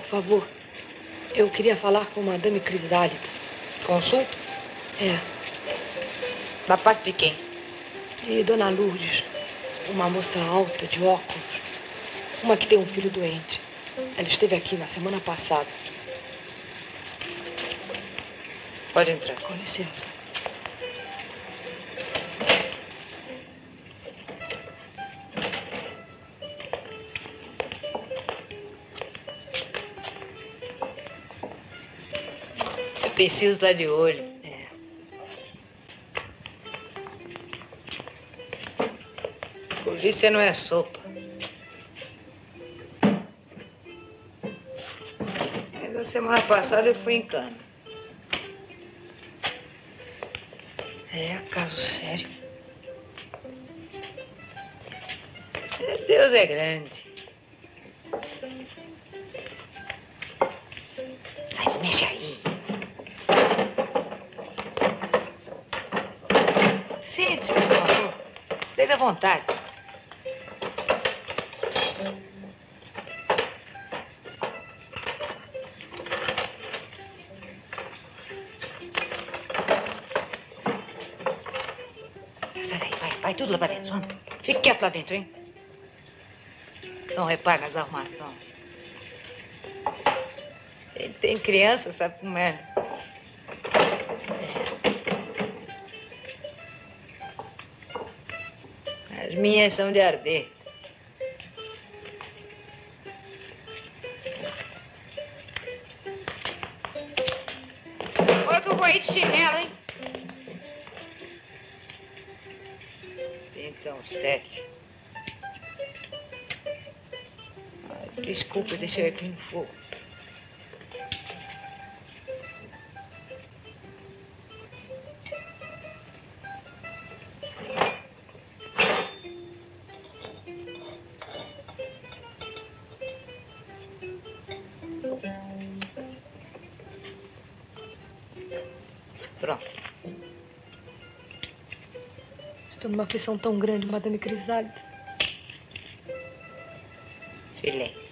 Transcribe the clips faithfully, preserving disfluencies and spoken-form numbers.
favor. Eu queria falar com Madame Crisálida. Consulta? É. Da parte de quem? De Dona Lourdes. Uma moça alta, de óculos. Uma que tem um filho doente. Ela esteve aqui na semana passada. Pode entrar. Com licença. Eu preciso estar de olho. É. Polícia não é sopa. Mas na semana passada eu fui em cana. É caso sério. Deus é grande. Sai, mexe aí. Sente-se, por favor. Esteja à vontade. Sai daí, vai, vai tudo lá pra dentro. Vamos. Fique quieto lá dentro, hein? Não repare nas arrumações. Ele tem criança, sabe como é? As minhas são de arder. Olha que eu vou aí de chinelo, hein? Então, sete. Ai, desculpa, deixa eu ir aqui no fogo. Pronto. Estou numa aflição tão grande, Madame Crisálida. Silêncio.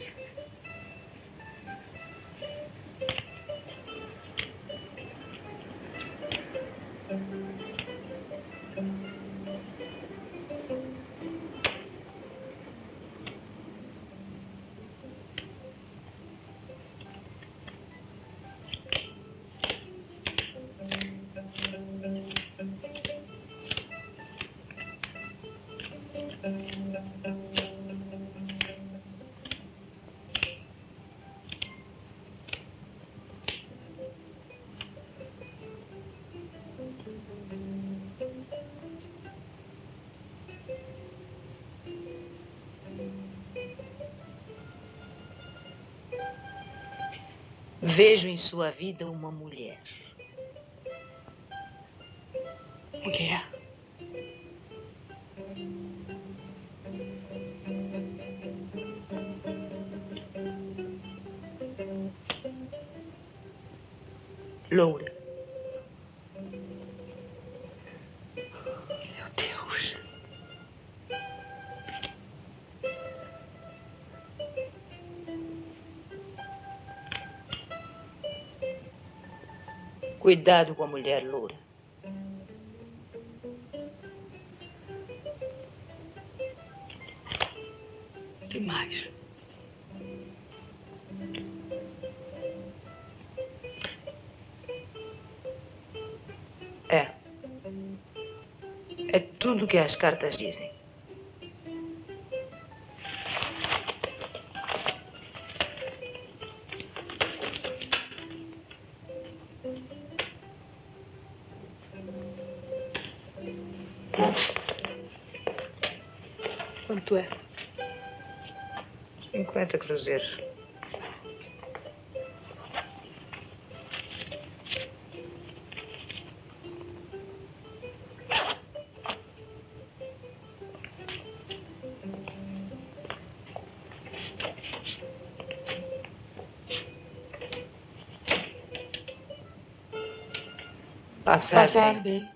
Vejo em sua vida uma mulher. Mulher? Loura. Meu Deus. Cuidado com a mulher loura. Que mais? É. É tudo que as cartas dizem. Quanto é? Cinquenta cruzeiros. Passar, Passar bem. bem.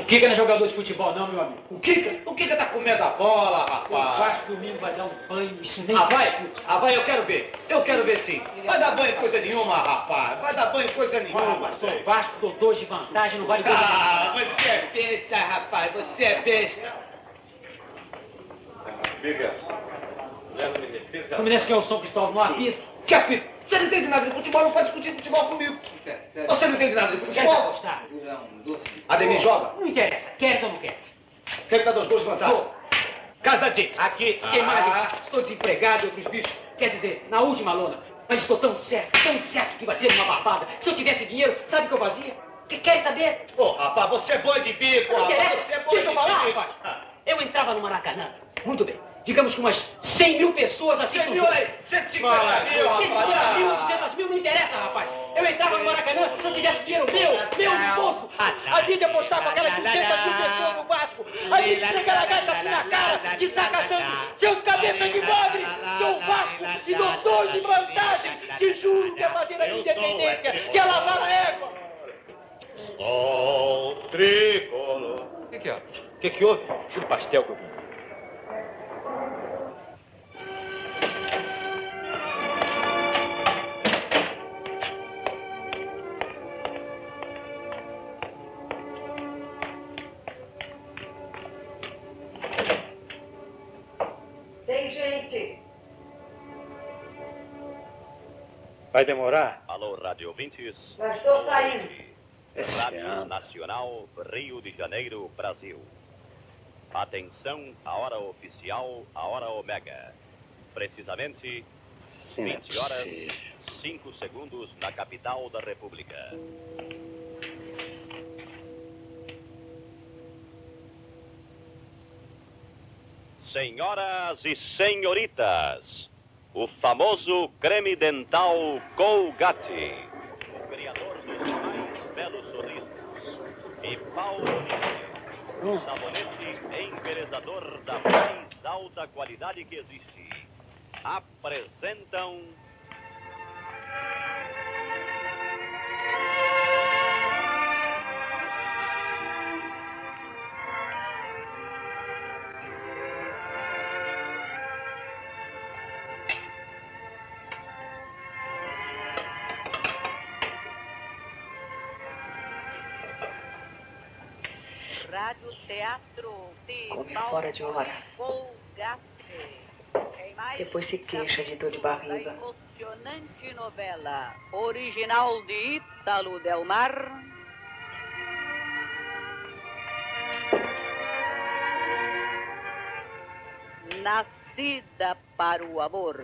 Kika não é jogador de futebol, não, meu amigo. O Kika? O Kika tá comendo a bola, rapaz. O Vasco domingo vai dar um banho, isso nem Ah, vai? Ah, vai, eu quero ver. Eu quero ver sim. Vai dar banho em coisa nenhuma, rapaz. Vai dar banho em coisa nenhuma. Sou o Vasco, dou dois de vantagem, não vale coisa Ah, você é besta, rapaz. Você é besta. O Fluminense quer o São Cristóvão no apito. Que apito? Você não entende nada de futebol, não pode discutir futebol comigo. Você não entende nada de Quer futebol? apostar? Ademir joga? Não interessa. Quer ou não quer? Sempre tá dos dois vantagens. Casadinho. Aqui, Ah. quem mais? Estou desempregado e outros bichos. Quer dizer, na última lona. Mas estou tão certo, tão certo que vai ser uma barbada. Se eu tivesse dinheiro, sabe o que eu fazia? Que quer saber? Ô, rapaz, você é boi de bico, Não rapaz. interessa. Você é boi Deixa eu de falar, bico. rapaz. Eu entrava no Maracanã. Muito bem. Digamos que umas cem mil pessoas assistem. cem mil aí, cento e cinquenta mil, cento e cinquenta mil, rapaz. duzentas mil, não interessa, rapaz. Eu entrava no Maracanã, se eu tivesse dinheiro meu, meu no bolso. A gente apostava aquelas duzentas mil pessoas no Vasco. A gente chega na gata assim na cara, de sacatando seus cabeças de bagre, seu Vasco, e dou dois de vantagem. Te juro que é fazer a independência, que é lavar a égua. Sol tricolor. O que que é? O que que houve? O pastel que eu vi. Tem gente. Vai demorar? Alô, rádio ouvintes. Já estou saindo. Rádio Nacional, Rio de Janeiro, Brasil. Atenção, a hora oficial, a hora omega. Precisamente, vinte horas, cinco segundos na capital da República. Senhoras e senhoritas, o famoso creme dental Colgate, o criador dos mais belos sorrisos, e Palmolive, o sabonete embelezador da mais alta qualidade que existe, apresentam... Rádio Teatro de Come fora de hora. Colgate. Depois se queixa de dor de barriga. A emocionante novela original de Ítalo Del Mar. Nascida para o amor.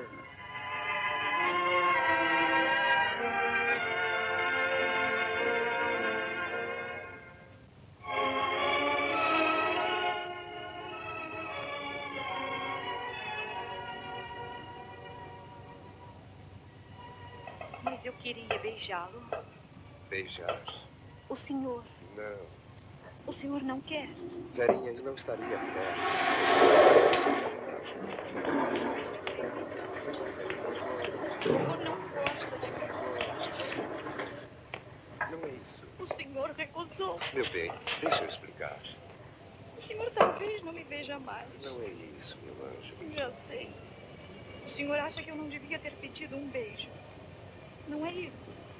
Mas eu queria beijá-lo. Beijar? O senhor. Não. O senhor não quer? Verinha, não estaria certo. O senhor não gosta de mim. Não é isso. O senhor recusou. Meu bem, deixa eu explicar. O senhor talvez não me veja mais. Não é isso, meu anjo. Já sei. O senhor acha que eu não devia ter pedido um beijo. Não é isso.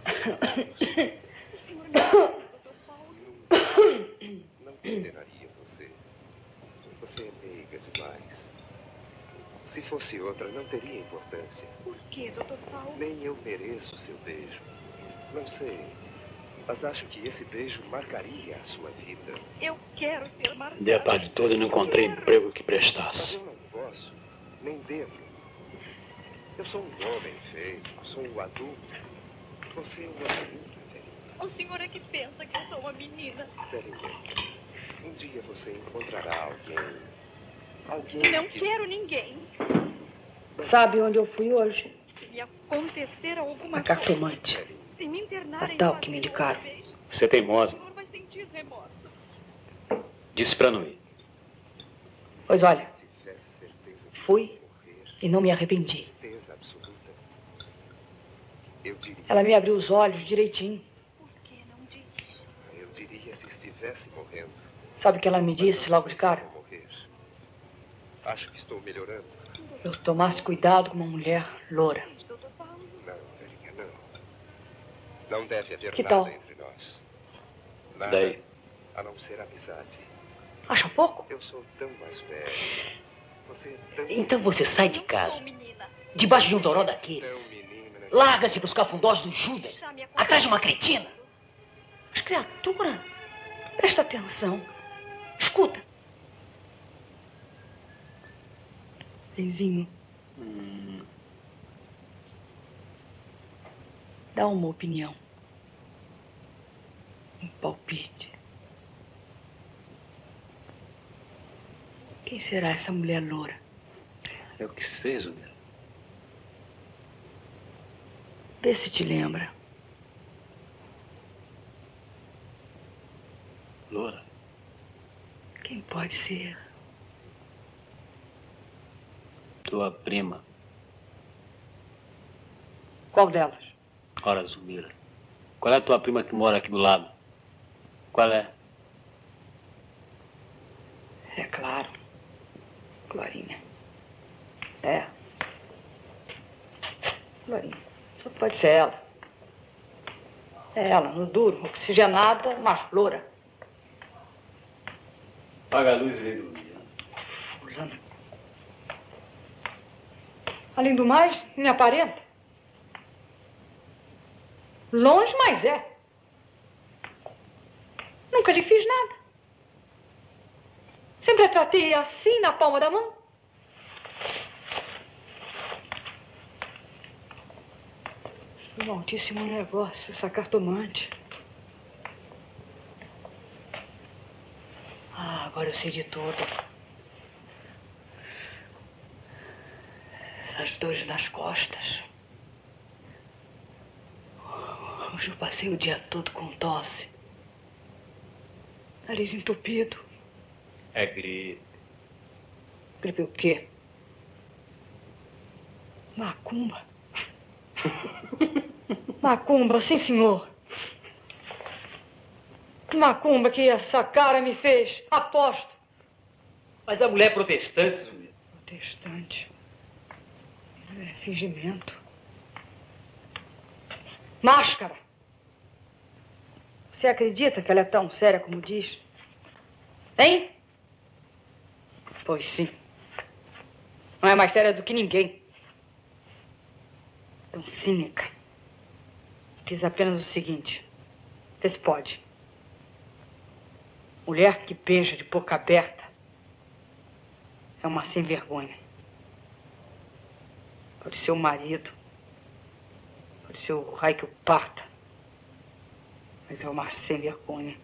O senhor me ama, doutor Paulo. Não condenaria você. Você é meiga demais. Se fosse outra, não teria importância. Por quê, doutor Paulo? Nem eu mereço seu beijo. Não sei. Mas acho que esse beijo marcaria a sua vida. Eu quero ser marcada. Dei a tarde toda e não encontrei emprego que Mas prestasse. eu não posso. Nem devo. Eu sou um homem feito. Sou um adulto. Você é uma menina, Verinha. O senhor é que pensa que eu sou uma menina. Verinha, um dia você encontrará alguém. Alguém Não que... quero ninguém. Sabe onde eu fui hoje? Se acontecer alguma A cartomante. Verinha, Se me internarem A tal para que me outra indicaram. vez, Você é o teimosa. senhor vai sentir remorso. Disse pra não ir. Pois olha, se tivesse certeza de fui morrer, e não me arrependi. certeza absoluta, eu diria... Ela me abriu os olhos direitinho. Por que não diz? Eu diria se estivesse morrendo. Sabe o que ela me disse logo de cara? Vou morrer. Acho que estou melhorando. Eu tomasse cuidado com uma mulher loura. Não, velhinha, não. Não deve haver Que nada tal? entre nós. Nada Daí? a não ser amizade. Acha pouco? Eu sou tão mais velho. Você é tão... Então você sai de casa, debaixo de um toró daquele. tão menina. Larga-se para os cafundós do Judas, atrás de uma cretina. Mas, criatura, presta atenção. Escuta. Benzinho, Hum, dá uma opinião. Um palpite. Quem será essa mulher loura? eu que sei, Zumira. Vê se te lembra. Loura. Quem pode ser? Tua prima. Qual delas? Ora, Zumira. Qual é a tua prima que mora aqui do lado? Qual é? É claro. Glorinha. É. Glorinha. Só pode ser ela. É ela, no duro, oxigenada, mas loura. Paga a luz e vem dormir. Fulana. Além do mais, me aparenta. Longe, mas é. Nunca lhe fiz nada. Sempre a tratei assim, na palma da mão. Um altíssimo negócio, essa cartomante. Ah, agora eu sei de tudo. Essas dores nas costas. Hoje eu passei o dia todo com tosse. Nariz entupido. É gripe. Gripe o quê? Macumba. Macumba, sim, senhor. Macumba que essa cara me fez, aposto. Mas a mulher é protestante, Zumira. Protestante. É fingimento. Máscara. Você acredita que ela é tão séria como diz? Hein? Pois sim. Não é mais séria do que ninguém. Tão cínica. Diz apenas o seguinte. Vê se pode. Mulher que beija de boca aberta é uma sem vergonha. Pode ser o marido. Pode ser o raio que o parta. Mas é uma sem vergonha.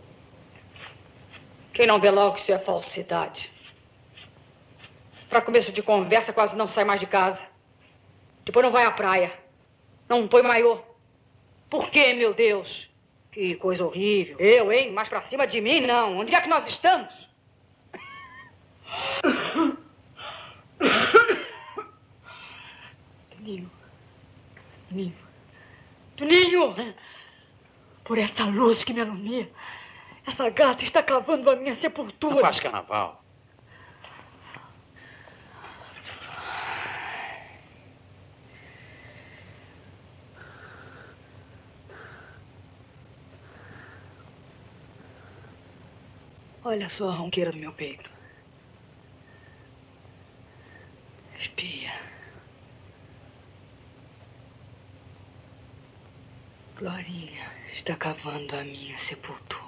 Quem não vê logo que isso é falsidade? Para começo de conversa, quase não sai mais de casa. Depois não vai à praia. Não põe maiô. Por quê, meu Deus? Que coisa horrível. Eu, hein? Mais pra cima de mim, não. Onde é que nós estamos? Toninho. Toninho. Toninho! Por essa luz que me alumia, essa gata está cavando a minha sepultura. Não faz carnaval. Olha só a ronqueira do meu peito. Espia. Glorinha está cavando a minha sepultura.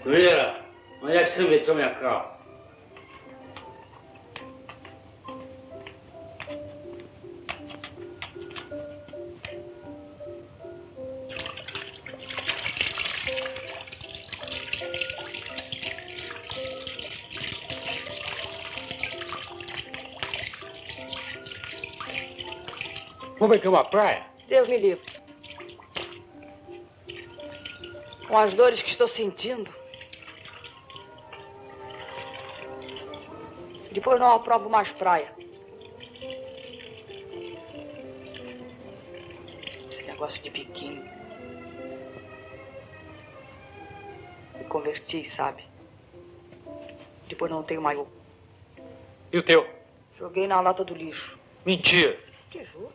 Mira, onde é que você meteu minha calça? Como é que é uma praia? Deus me livre. Com as dores que estou sentindo. Depois não aprovo mais praia. Esse negócio de biquíni. Me converti, sabe? Depois não tenho maior. E o teu? Joguei na lata do lixo. Mentira. Que juro?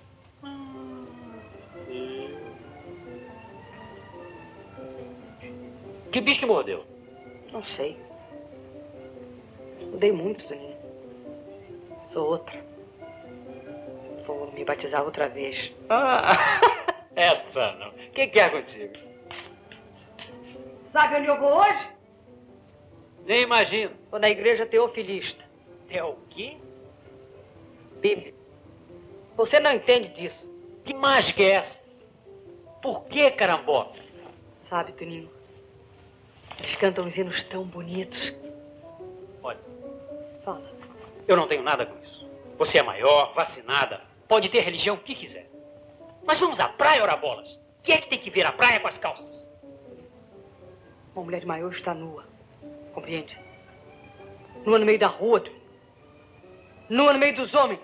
Que bicho te mordeu? Não sei. Mudei muito, Toninho. Sou outra. Vou me batizar outra vez. Ah, essa não. O que que é contigo? Sabe onde eu vou hoje? Nem imagino. Vou na igreja teofilista. É o quê? Bíblia. Você não entende disso. Que mágica é essa? Por que, carambó? Sabe, Toninho? Eles cantam uns hinos tão bonitos. Olha, Fala. eu não tenho nada com isso. Você é maior, vacinada, pode ter religião o que quiser. Mas vamos à praia, ora bolas. Quem é que tem que vir à praia com as calças? Uma mulher maior está nua. Compreende? Nua no meio da rua, Toninho. Nua no meio dos homens.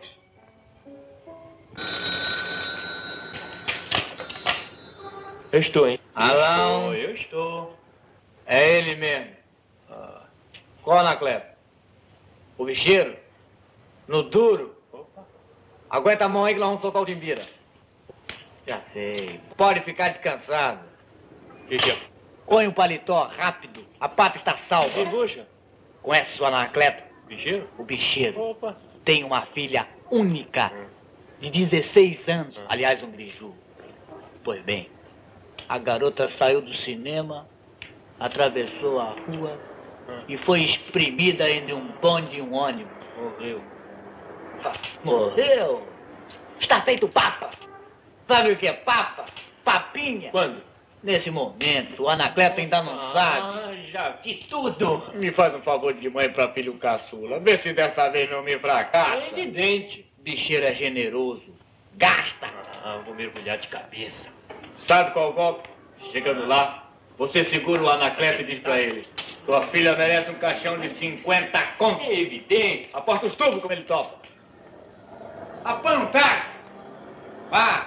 Eu estou, hein? Alão. Eu estou. É ele mesmo. Ah. Qual Anacleto? O bicheiro? No duro? Opa. Aguenta a mão aí que nós vamos soltar o Timbira. Já sei. Pode ficar descansado. Que que é? Põe o paletó rápido. A pata está salva. Que bucha? Conhece o Anacleto? Bicheiro? O bicheiro. Opa. Tem uma filha única. De dezesseis anos. Aliás, um griju. Pois bem, a garota saiu do cinema, atravessou a rua e foi espremida entre um bonde e um ônibus. Morreu. Morreu? Está feito papa. Sabe o que é papa? Papinha. Quando? Nesse momento, o Anacleto ainda não sabe. Ah, já vi tudo. Me faz um favor de mãe para filho caçula. Vê se dessa vez não me fracassa. É evidente. Bicheiro é generoso. Gasta. Ah, vou mergulhar de cabeça. Sabe qual o golpe? Chegando lá, você segura o Anacleto e diz pra ele: sua filha merece um caixão de cinquenta contos. É evidente. Aporta os tubos como ele topa. Apanha um táxi. Vá.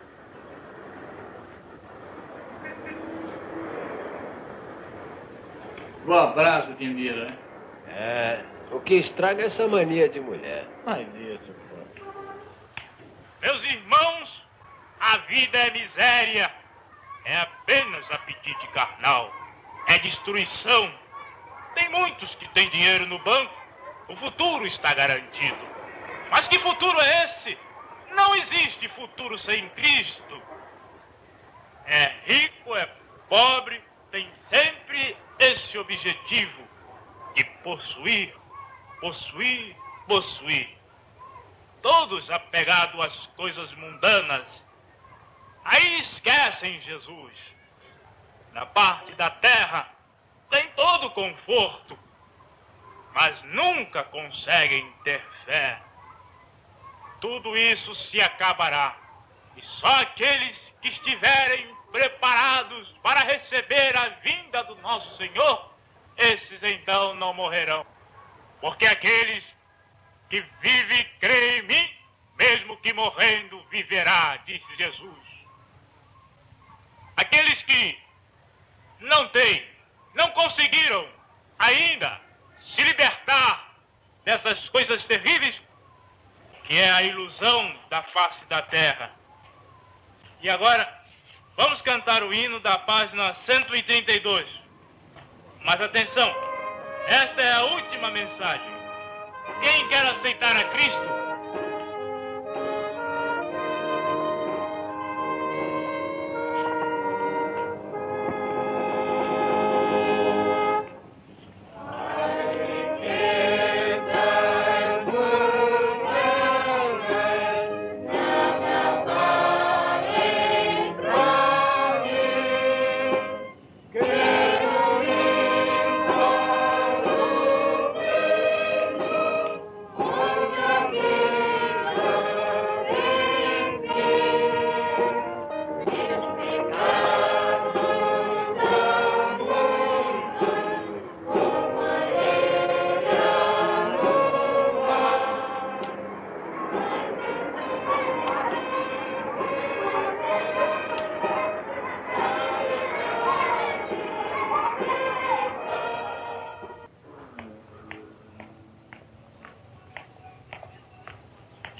Um abraço, Timbira. É, o que estraga é essa mania de mulher. Vai ver, seu pô. Meus irmãos, a vida é miséria, é apenas apetite carnal, é destruição. Tem muitos que têm dinheiro no banco, o futuro está garantido. Mas que futuro é esse? Não existe futuro sem Cristo. É rico, é pobre, tem sempre esse objetivo de possuir, possuir, possuir. Todos apegados às coisas mundanas. Aí esquecem Jesus. Na parte da terra tem todo conforto, mas nunca conseguem ter fé. Tudo isso se acabará, e só aqueles que estiverem preparados para receber a vinda do nosso Senhor, esses então não morrerão. Porque aqueles que vive e crê em mim, mesmo que morrendo, viverá, disse Jesus. Aqueles que não têm, não conseguiram ainda se libertar dessas coisas terríveis, que é a ilusão da face da terra. E agora, vamos cantar o hino da página cento e trinta e dois. Mas atenção, esta é a última mensagem. Quem quer aceitar a Cristo,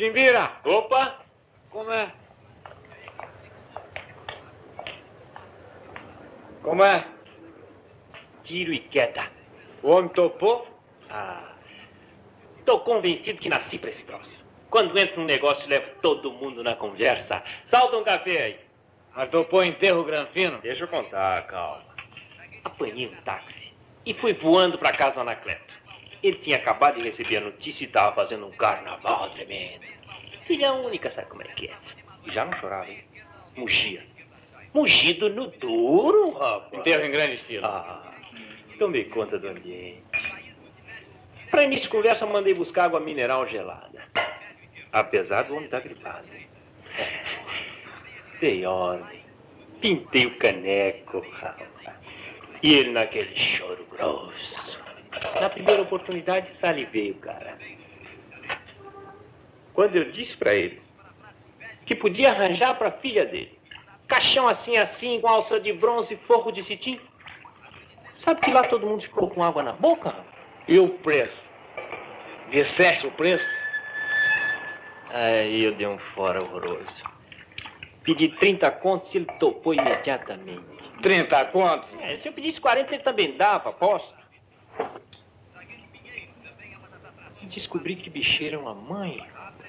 Timbira! Opa! Como é? Como é? Tiro e queda. O homem topou? Ah, tô convencido que nasci pra esse troço. Quando entro num negócio, levo todo mundo na conversa. Salta um café aí. Mas topou enterro granfino? Deixa eu contar, calma. Apanhei um táxi e fui voando pra casa do Anacleto. Ele tinha acabado de receber a notícia e estava fazendo um carnaval tremendo. Filha única, sabe como é que é? E já não chorava, hein? Mugia. Mugido no duro, rapaz. Enterro em grande estilo. Ah, tomei conta do ambiente. Pra início de conversa, mandei buscar água mineral gelada. Apesar do homem estar gripado. É. Dei ordem. Pintei o caneco, rapaz. E ele naquele choro grosso. Na primeira oportunidade, salivei o cara. Quando eu disse pra ele que podia arranjar pra filha dele caixão assim, assim, com alça de bronze e forro de cetim, sabe que lá todo mundo ficou com água na boca? E o preço? Disseste o preço? Aí eu dei um fora horroroso. Pedi trinta contos e ele topou imediatamente. trinta contos? É, se eu pedisse quarenta, ele também dava, aposto. Descobri que bicheira é uma mãe.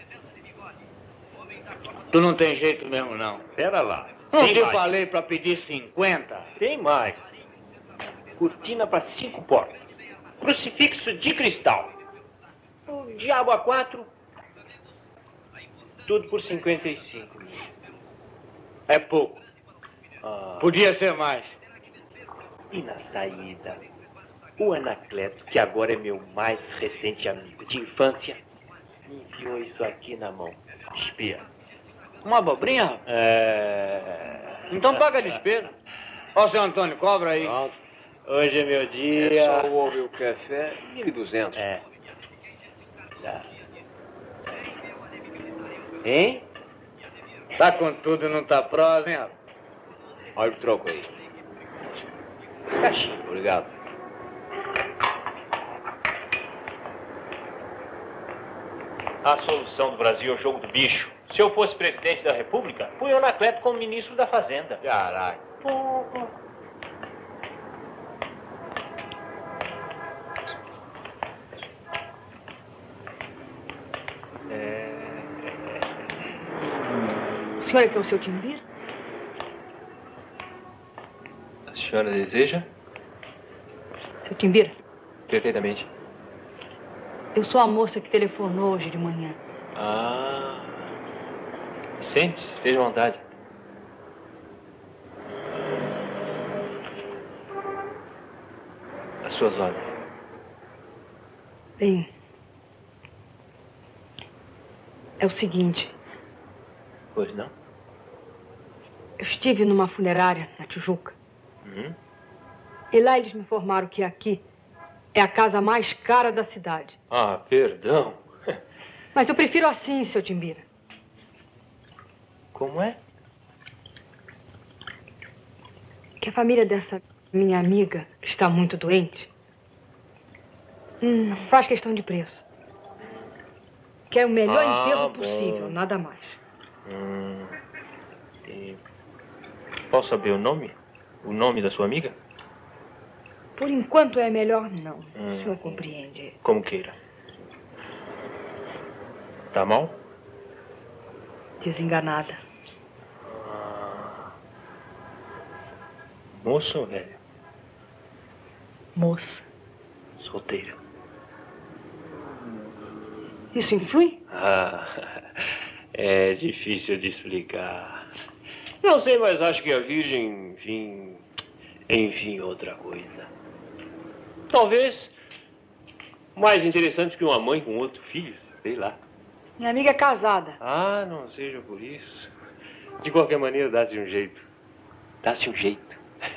Tu não tem jeito mesmo, não. Pera lá. Não Tem te mais. falei pra pedir cinquenta? Tem mais. Cortina para cinco portas. Crucifixo de cristal. O diabo a quatro. Tudo por cinquenta e cinco mil. É pouco. Ah. Podia ser mais. E na saída, o Anacleto, que agora é meu mais recente amigo de infância, me enviou isso aqui na mão. Espia. Uma abobrinha? É... Então paga a despesa. Ó, seu Antônio, cobra aí. Pronto. Hoje é meu dia. É só o ovo e o café, mil e duzentos. É. Tá. Hein? Tá com tudo e não tá prosa, hein, rapaz? Olha o troco aí. Caixinha, obrigado. A solução do Brasil é o jogo do bicho. Se eu fosse presidente da República, punha o Anacleto como ministro da Fazenda. Caraca. Porra. É... O senhor é que é o seu Timbira? A senhora deseja? Seu Timbira, Perfeitamente. eu sou a moça que telefonou hoje de manhã. Ah. Sente-se, esteja à vontade. As suas ordens. Bem, é o seguinte. Pois não? Eu estive numa funerária na Tijuca. Uhum. E lá eles me informaram que aqui é a casa mais cara da cidade. Ah, perdão. Mas eu prefiro assim, seu Timbira. Como é? Que a família dessa minha amiga, que está muito doente, hum, faz questão de preço. Quer o melhor Ah, enterro bom. possível, nada mais. Hum. E... Posso saber o nome? O nome da sua amiga? Por enquanto é melhor não. Hum. O senhor compreende. Como queira. Tá mal? Desenganada. Ah. Moça ou velha? Moça. Solteira. Isso influi? Ah, é difícil de explicar. Não sei, mas acho que a Virgem, enfim, enfim, outra coisa. Talvez mais interessante que uma mãe com outro filho, sei lá. Minha amiga é casada. Ah, não seja por isso. De qualquer maneira, dá-se um jeito. Dá-se um jeito.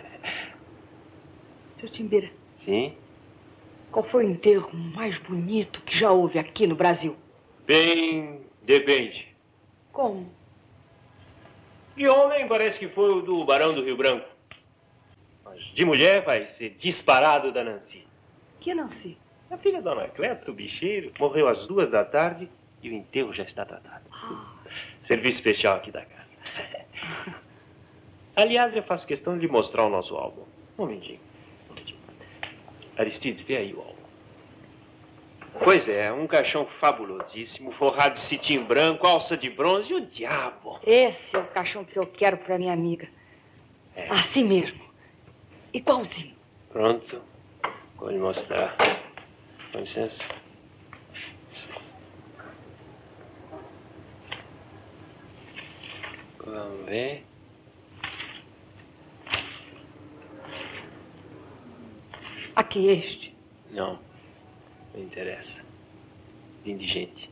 Seu Timbira, Sim? qual foi o enterro mais bonito que já houve aqui no Brasil? Bem, depende. Como? De homem, parece que foi o do Barão do Rio Branco. Mas de mulher, vai ser disparado da Nancy. Que Nancy? A filha do Anacleto, bicheiro, morreu às duas da tarde E o enterro já está tratado. Serviço especial aqui da casa. Aliás, eu faço questão de mostrar o nosso álbum. Um momentinho. Um momentinho. Aristides, vê aí o álbum. Pois é, um caixão fabulosíssimo, forrado de cetim branco, alça de bronze e o diabo. Esse é o caixão que eu quero para minha amiga. É. Assim mesmo. Igualzinho. Pronto. Vou lhe mostrar. Com licença. Vamos ver. Aqui, este. Não. Não interessa. Indigente.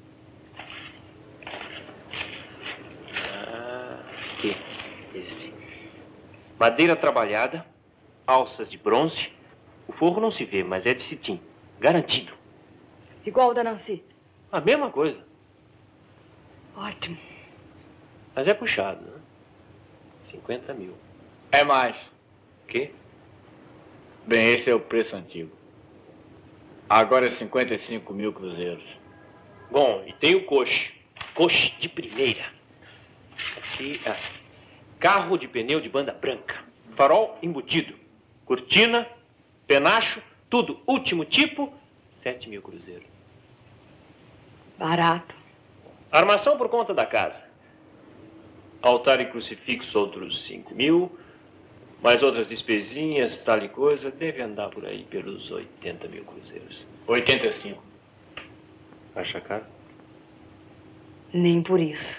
Ah, aqui. Esse. Madeira trabalhada. Alças de bronze. O forro não se vê, mas é de cetim. Garantido. Igual o da Nancy. A mesma coisa. Ótimo. Mas é puxado, né? cinquenta mil. É mais. O quê? Bem, esse é o preço antigo. Agora é cinquenta e cinco mil cruzeiros. Bom, e tem o coche. Coche de primeira. Aqui, ah, carro de pneu de banda branca. Farol embutido. Cortina, penacho, tudo último tipo, sete mil cruzeiros. Barato. Armação por conta da casa. Altar e crucifixo, outros cinco mil. Mais outras despesinhas, tal e coisa, deve andar por aí pelos oitenta mil cruzeiros. oitenta e cinco. Acha caro? Nem por isso.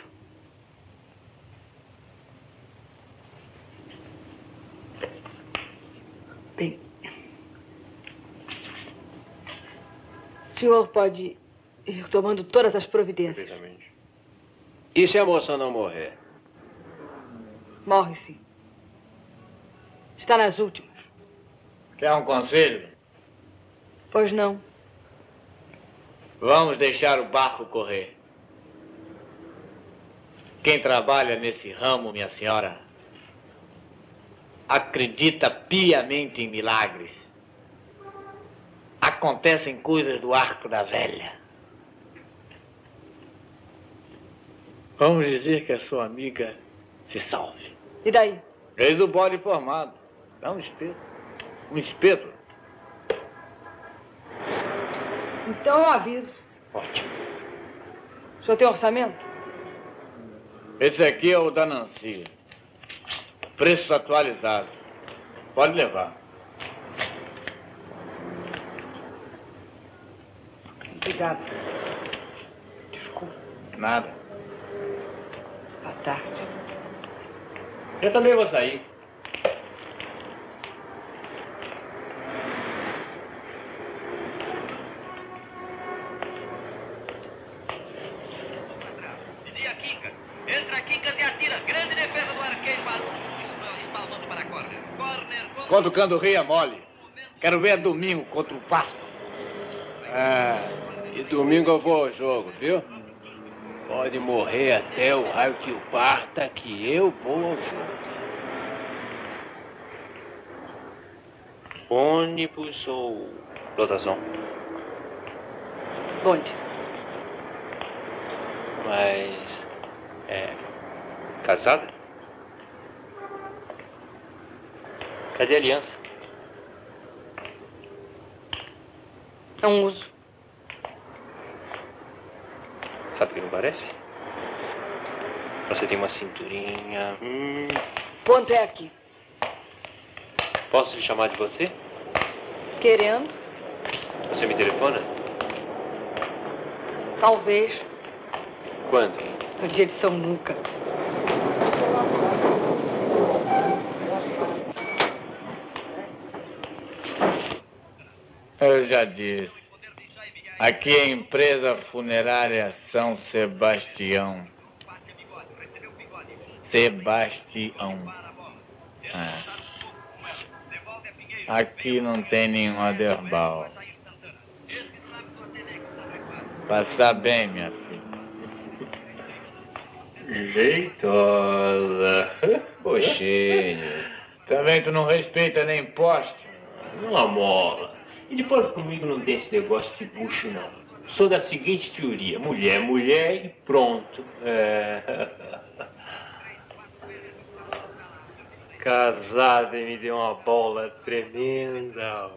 Bem, o senhor pode ir tomando todas as providências. Perfeitamente. E se a moça não morrer? Morre sim. Está nas últimas. Quer um conselho? Pois não. Vamos deixar o barco correr. Quem trabalha nesse ramo, minha senhora, acredita piamente em milagres. Acontecem coisas do arco da velha. Vamos dizer que a sua amiga se salve. E daí? Eis o bode formado. Dá um espeto. Um espeto. Então eu aviso. Ótimo. O senhor tem orçamento? Esse aqui é o da Nancy. Preço atualizado. Pode levar. Obrigada. Desculpa. Nada. Boa tarde. Eu também vou sair. Pedir a Quincas. Entra Quincas e atira. Grande defesa do arqueiro maluco. Espalmando para a corner. Corner. Contra o Candorria mole. Quero ver domingo contra o Vasco. Ah, e domingo eu vou ao jogo, viu? Pode morrer até o raio que o parta, que eu vou ao jogo. Ônibus ou lotação? Bonde. Mas... é... casada? Cadê a aliança? Não uso. Sabe que não parece? Você tem uma cinturinha... Hum... Quanto é aqui? Posso lhe chamar de você? Querendo? Você me telefona? Talvez. Quando? No dia de São Nunca. Eu já disse. Aqui é a empresa funerária São Sebastião. Sebastião. Ah. Aqui não tem nenhum aderbal. Passar bem, minha filha. Jeitosa. Coxinha. Também tu não respeita nem poste. Não amola. E depois comigo não tem esse negócio de bucho, não. sou da seguinte teoria. Mulher, mulher e pronto. É... Casada e me deu uma bola tremenda.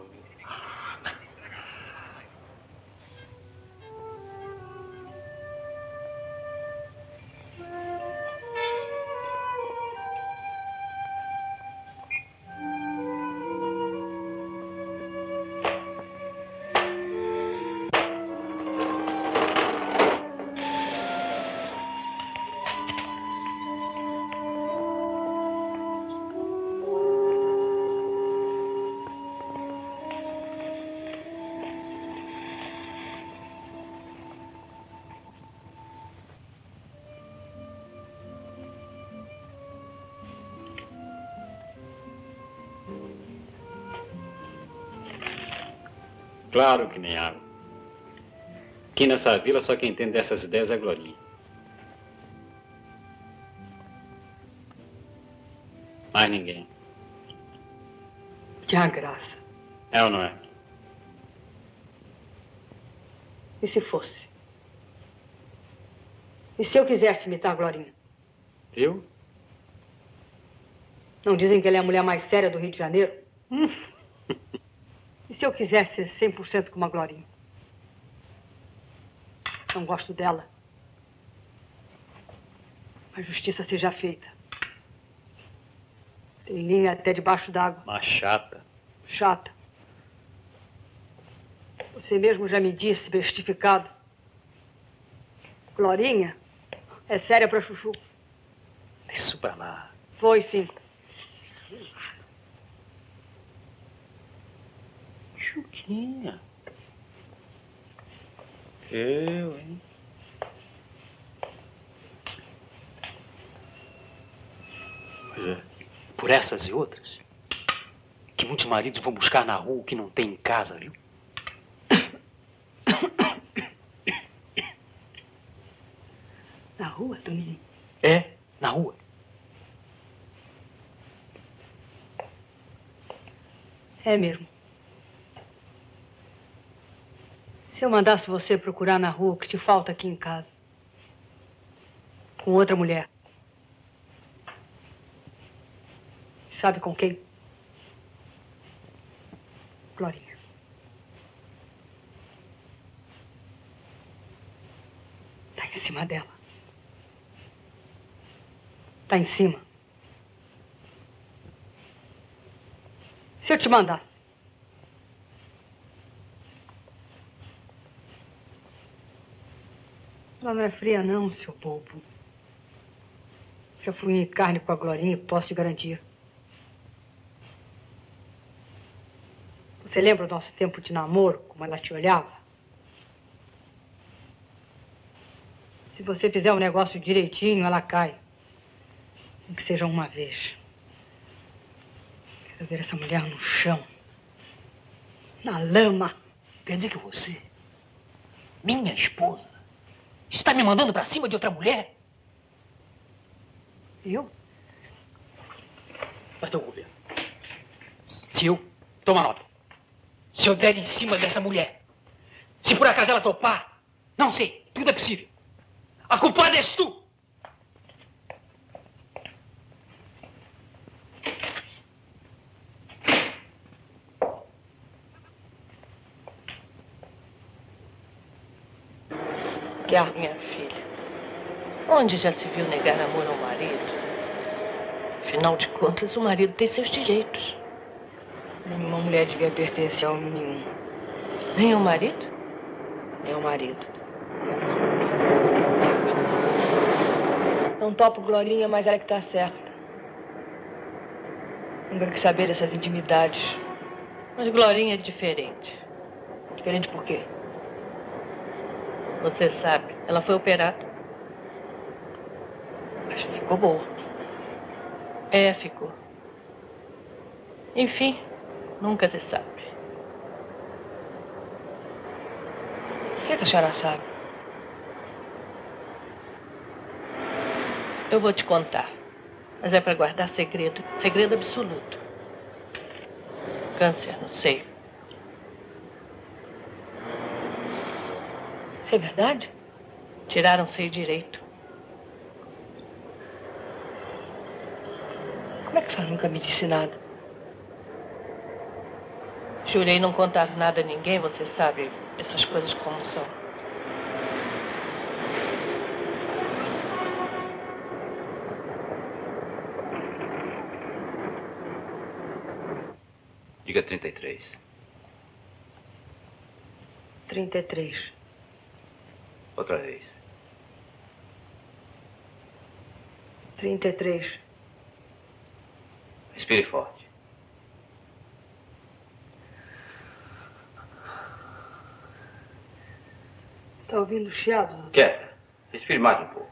Claro que nem água. Aqui nessa vila só quem tem dessas ideias é a Glorinha. Mais ninguém. Que a graça. É ou não é? E se fosse? E se eu quisesse imitar a Glorinha? Viu? Não dizem que ela é a mulher mais séria do Rio de Janeiro? Hum. E se eu quisesse ser cem por cento como a Glorinha? Não gosto dela. A justiça seja feita. Tem linha até debaixo d'água. Uma chata. Chata. Você mesmo já me disse, bestificado. Glorinha é séria pra chuchu. Isso pra lá. Foi, sim. Chuquinha. Eu, hein? Pois é. Por essas e outras, que muitos maridos vão buscar na rua o que não tem em casa, viu? Na rua, Toninho? É, na rua. É mesmo. Se eu mandasse você procurar na rua o que te falta aqui em casa, com outra mulher, sabe com quem? Glorinha. Tá em cima dela. Tá em cima. Se eu te mandasse, ela não é fria não, seu bobo. Já fui em carne com a Glorinha, posso te garantir. Você lembra do nosso tempo de namoro, como ela te olhava? Se você fizer o negócio direitinho, ela cai. Nem que seja uma vez. Quero ver essa mulher no chão. Na lama. Quer dizer que você, minha esposa, está me mandando pra cima de outra mulher? Eu? Mas eu vou ver. Se eu, toma nota. Se eu der em cima dessa mulher, se por acaso ela topar, não sei, tudo é possível. A culpada és tu! Ah, minha filha, onde já se viu negar amor ao marido? Afinal de contas, o marido tem seus direitos. Nenhuma mulher devia pertencer a homem nenhum. Nem ao marido? Nem ao marido. Não topo Glorinha, mas ela é que tá certa. Não quero que saber dessas intimidades. Mas Glorinha é diferente. Diferente por quê? Você sabe, ela foi operada. Mas ficou boa. É, ficou. Enfim, nunca se sabe. O que, é que a senhora sabe? Eu vou te contar. Mas é para guardar segredo. Segredo absoluto. Câncer no seio. Isso é verdade? Tiraram seu direito. Como é que a senhora nunca me disse nada? Jurei não contar nada a ninguém, você sabe essas coisas como são. Diga trinta e três. trinta e três. Outra vez. trinta e três. Respire forte. Tá ouvindo o chiado? Quieta. Respire mais um pouco.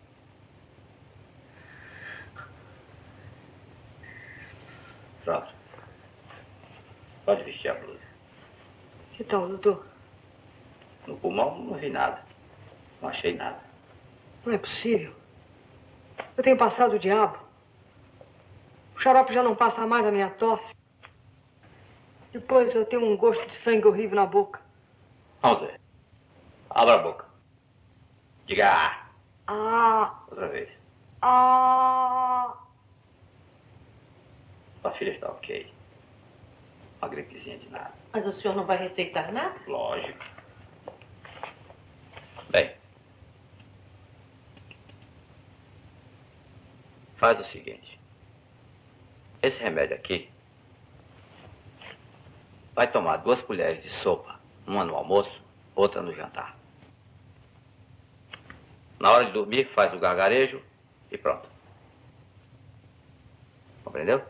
Pronto. Pode vestir a blusa. Então, doutor? No pulmão não vi nada. Não achei nada. Não é possível. Eu tenho passado o diabo. O xarope já não passa mais a minha tosse. Depois eu tenho um gosto de sangue horrível na boca. Vamos ver. Abra a boca. Diga ah. Ah. Outra vez. Ah. Sua filha está ok. Uma gripezinha de nada. Mas o senhor não vai receitar nada? Lógico. Bem. Faz o seguinte. Esse remédio aqui vai tomar duas colheres de sopa. Uma no almoço, outra no jantar. Na hora de dormir, faz o gargarejo e pronto. Compreendeu?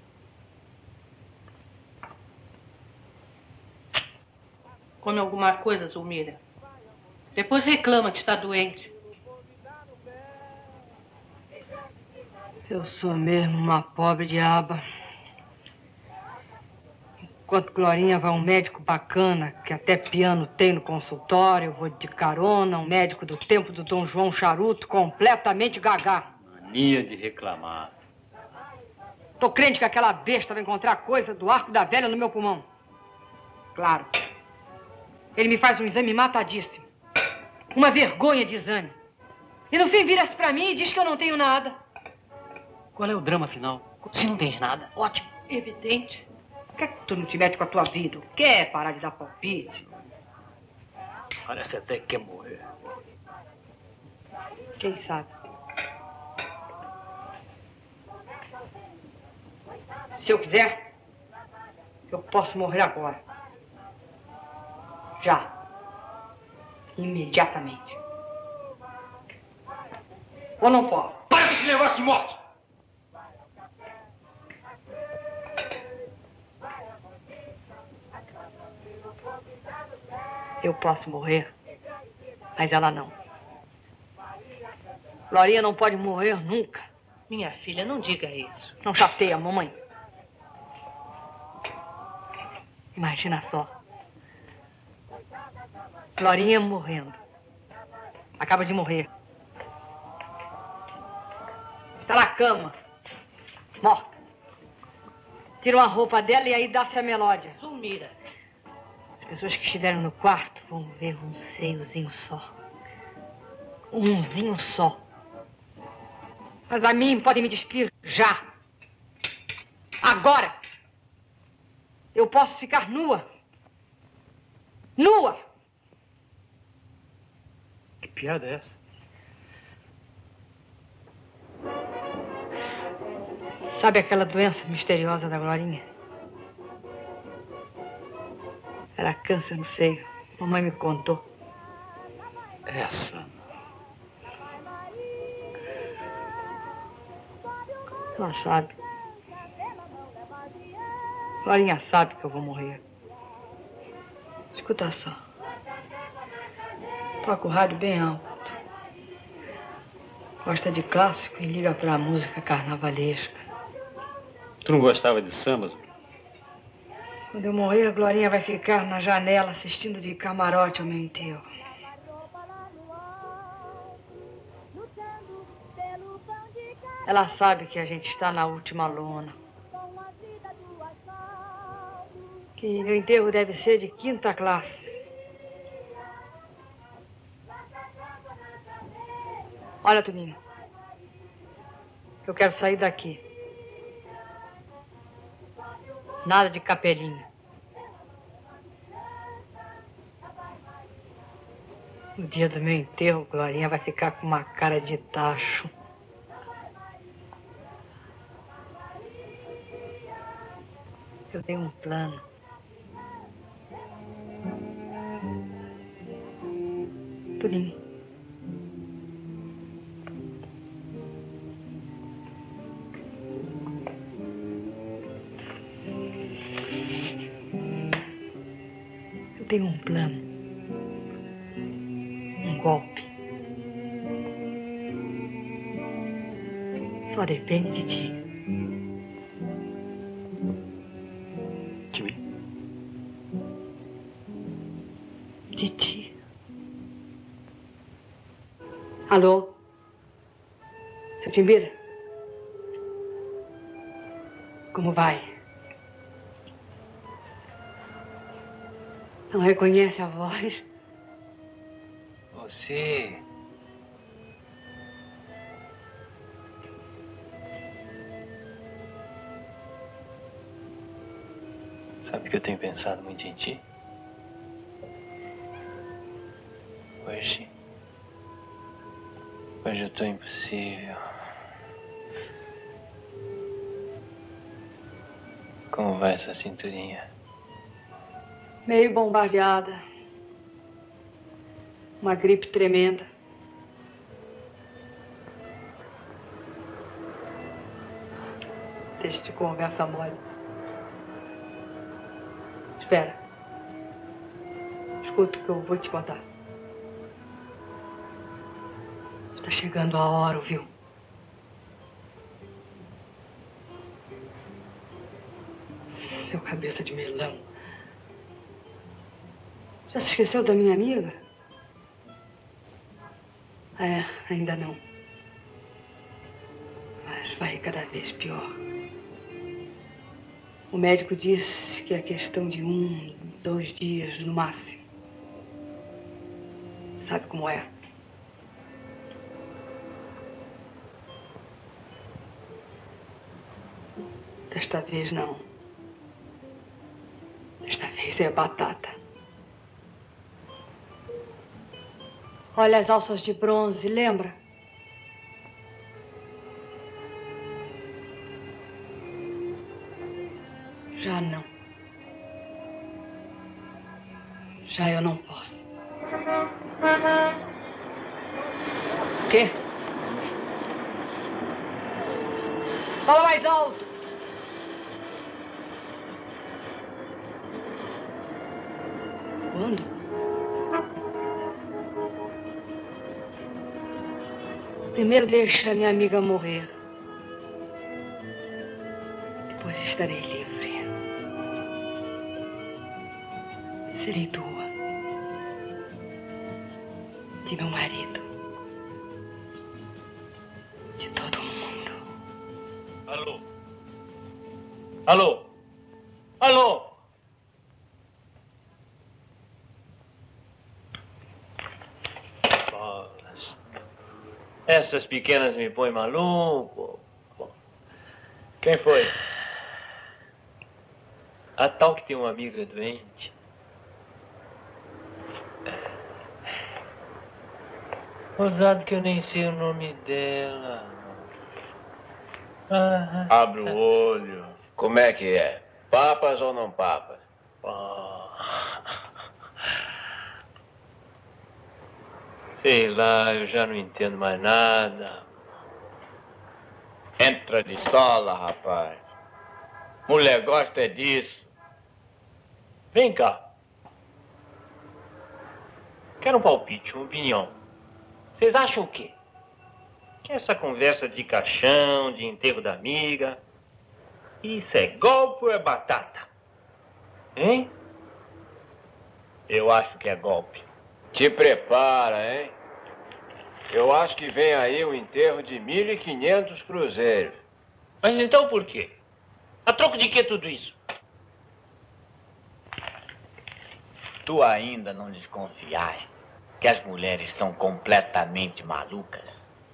Come alguma coisa, Zulmira. Depois reclama que está doente. Eu sou mesmo uma pobre diaba. Enquanto Glorinha vai a um médico bacana, que até piano tem no consultório, eu vou de carona, um médico do tempo do Dom João Charuto, completamente gagá. Mania de reclamar. Tô crente que aquela besta vai encontrar coisa do arco da velha no meu pulmão. Claro. Ele me faz um exame matadíssimo. Uma vergonha de exame. E no fim vira-se pra mim e diz que eu não tenho nada. Qual é o drama final? Se não tens nada. Ótimo. Evidente. Por que, é que tu não te mete com a tua vida? Quer parar de dar palpite? Parece até que quer morrer. Quem sabe? Se eu quiser, eu posso morrer agora. Já. Imediatamente. Ou não posso? Para com esse negócio de morte! Eu posso morrer, mas ela não. Glorinha não pode morrer nunca. Minha filha, não diga isso. Não chateia, mamãe. Imagina só. Glorinha morrendo. Acaba de morrer. Está na cama. Morta. Tira uma roupa dela e aí dá-se a melódia. Zulmira. As pessoas que estiveram no quarto vão ver um seiozinho só. Umzinho só. Mas a mim podem me despir já. Agora. Eu posso ficar nua. Nua. Que piada é essa? Sabe aquela doença misteriosa da Glorinha? Era câncer no seio. Mamãe me contou. Essa. Ela sabe. Glorinha sabe que eu vou morrer. Escuta só. Toca o rádio bem alto. Gosta de clássico e liga pra música carnavalesca. Tu não gostava de samba? Quando eu morrer, a Glorinha vai ficar na janela assistindo de camarote ao meu enterro. Ela sabe que a gente está na última lona. Que meu enterro deve ser de quinta classe. Olha, Toninho. Eu quero sair daqui. Nada de capelinha. No dia do meu enterro, Glorinha vai ficar com uma cara de tacho. Eu tenho um plano. Toninho. Eu tenho um plano. Um golpe. Só depende de ti. De mim? De ti. Alô? Seu Timbira? Como vai? Não reconhece a voz? Você... Sabe que eu tenho pensado muito em ti? Hoje... Hoje eu tô impossível. Como vai essa cinturinha? Meio bombardeada. Uma gripe tremenda. Deixa de conversa mole. Espera. Escuta o que eu vou te contar. Está chegando a hora, ouviu? Seu cabeça de melão. Já se esqueceu da minha amiga? É, ainda não. Mas vai cada vez pior. O médico disse que é questão de um, dois dias no máximo. Sabe como é? Desta vez não. Desta vez é batata. Olha as alças de bronze, lembra? Já não. Já eu não posso. O quê? Fala mais alto. Quando? Primeiro deixa a minha amiga morrer. Depois estarei livre. Serei tua. De meu marido. De todo mundo. Alô? Alô? Alô? Bolas. Essas pequenas me põem maluco. Quem foi? A tal que tem uma amiga doente. Ousado que eu nem sei o nome dela. Ah, Abre o olho. Como é que é? Papas ou não papas? ah. Sei lá, eu já não entendo mais nada. Entra de sola, rapaz. Mulher gosta é disso. Vem cá. Quero um palpite, uma opinião. Vocês acham o quê? Que essa conversa de caixão, de enterro da amiga, isso é golpe ou é batata? Hein? Eu acho que é golpe. Te prepara, hein? Eu acho que vem aí um enterro de mil e quinhentos cruzeiros. Mas então por quê? A troco de que tudo isso? Tu ainda não desconfiaste que as mulheres estão completamente malucas?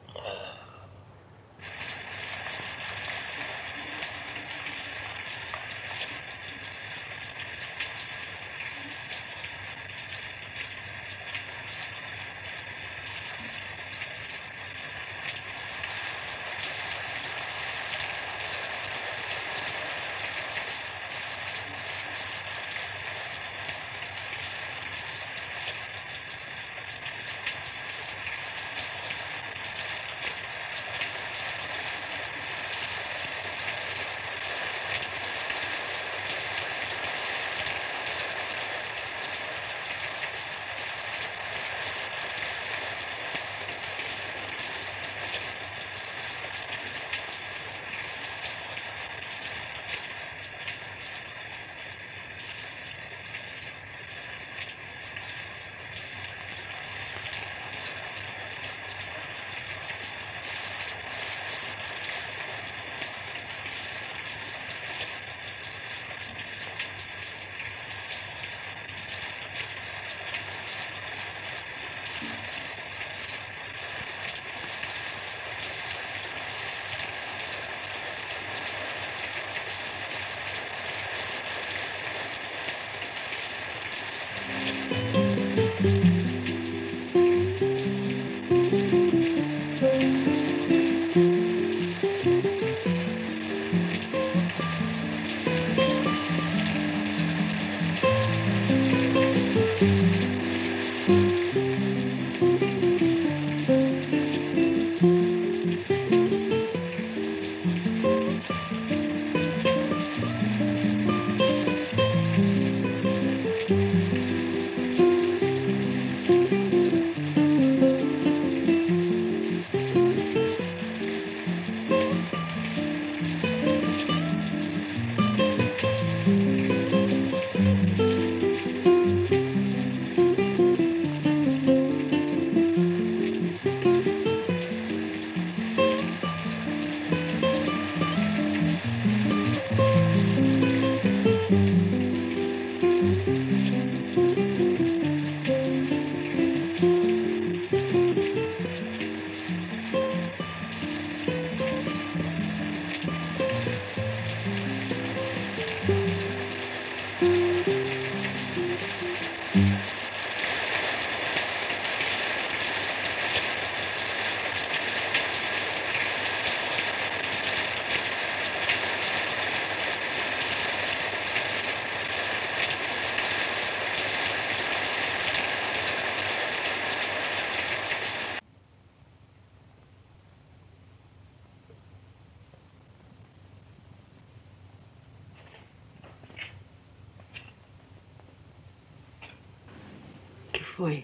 Foi.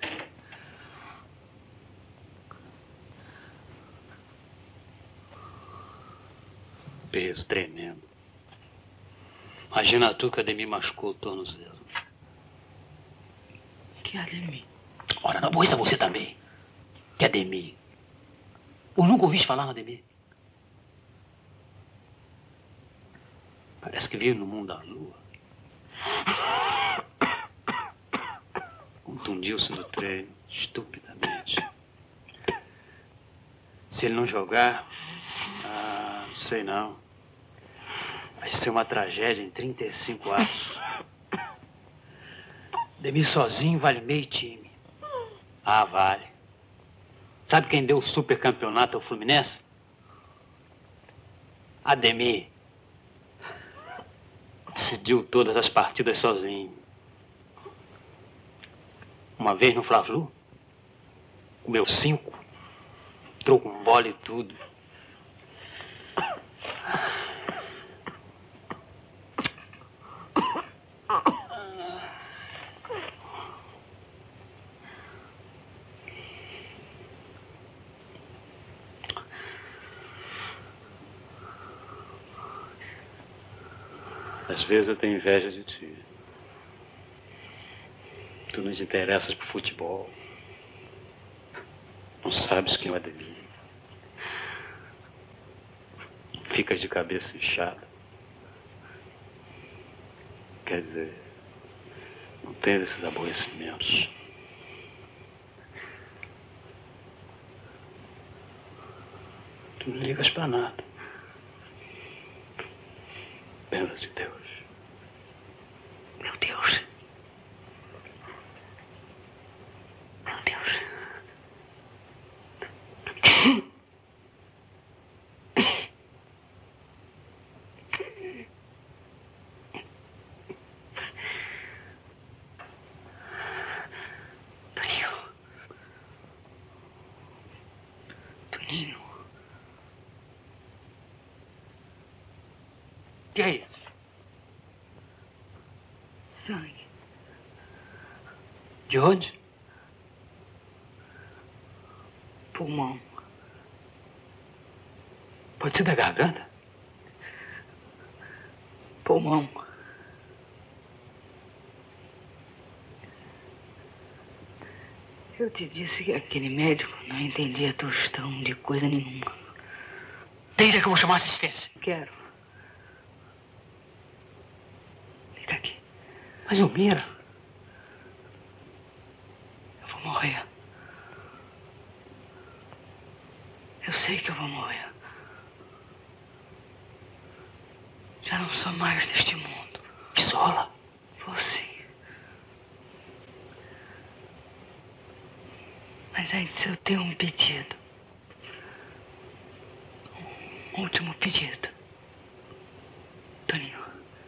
Peso tremendo. Imagina tu que a Ademir machucou o tornozelo. Que Ademir? Ora, não ouça você também. Que Ademir? Eu nunca ouvi falar na Ademir. Parece que vive no mundo da lua. Contundiu-se no treino, estupidamente. Se ele não jogar, ah, não sei não. Vai ser uma tragédia em trinta e cinco anos. Ademir sozinho vale meio time. Ah, vale. Sabe quem deu o supercampeonato ao Fluminense? Ademir. Decidiu todas as partidas sozinho. Uma vez no Fla-Flu, comeu cinco, entrou com bola e tudo. Às vezes eu tenho inveja de ti. Tu não te interessas por futebol. Não sabes quem é o Ademir. Ficas de cabeça inchada. Quer dizer, não tens esses aborrecimentos. Tu não ligas pra nada. Belas de Deus. Meu Deus. Meu Deus. Toninho. Toninho. O que é isso? Sangue. De onde? Pulmão. Pode ser da garganta? Pulmão. Eu te disse que aquele médico não entendia tostão de coisa nenhuma. Deixa que eu vou chamar assistência. Quero. Fica aqui. Mas o Mira. Eu vou morrer. Eu sei que eu vou morrer. Já não sou mais deste mundo. Isola. Você. Mas antes eu tenho um pedido. Um último pedido. Toninho.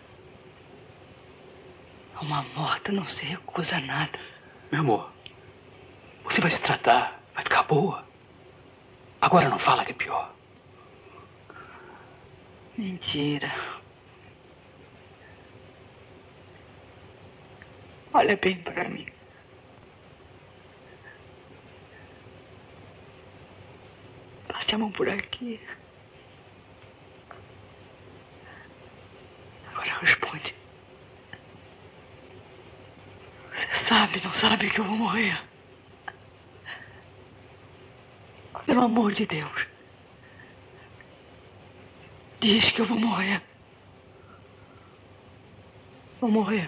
Uma morta não se recusa a nada. Meu amor, você vai se tratar, vai ficar boa. Agora não fala que é pior. Mentira. Olha bem para mim. Passe a mão por aqui. Agora responde. Você sabe, não sabe que eu vou morrer? Pelo amor de Deus. Diz que eu vou morrer. Vou morrer.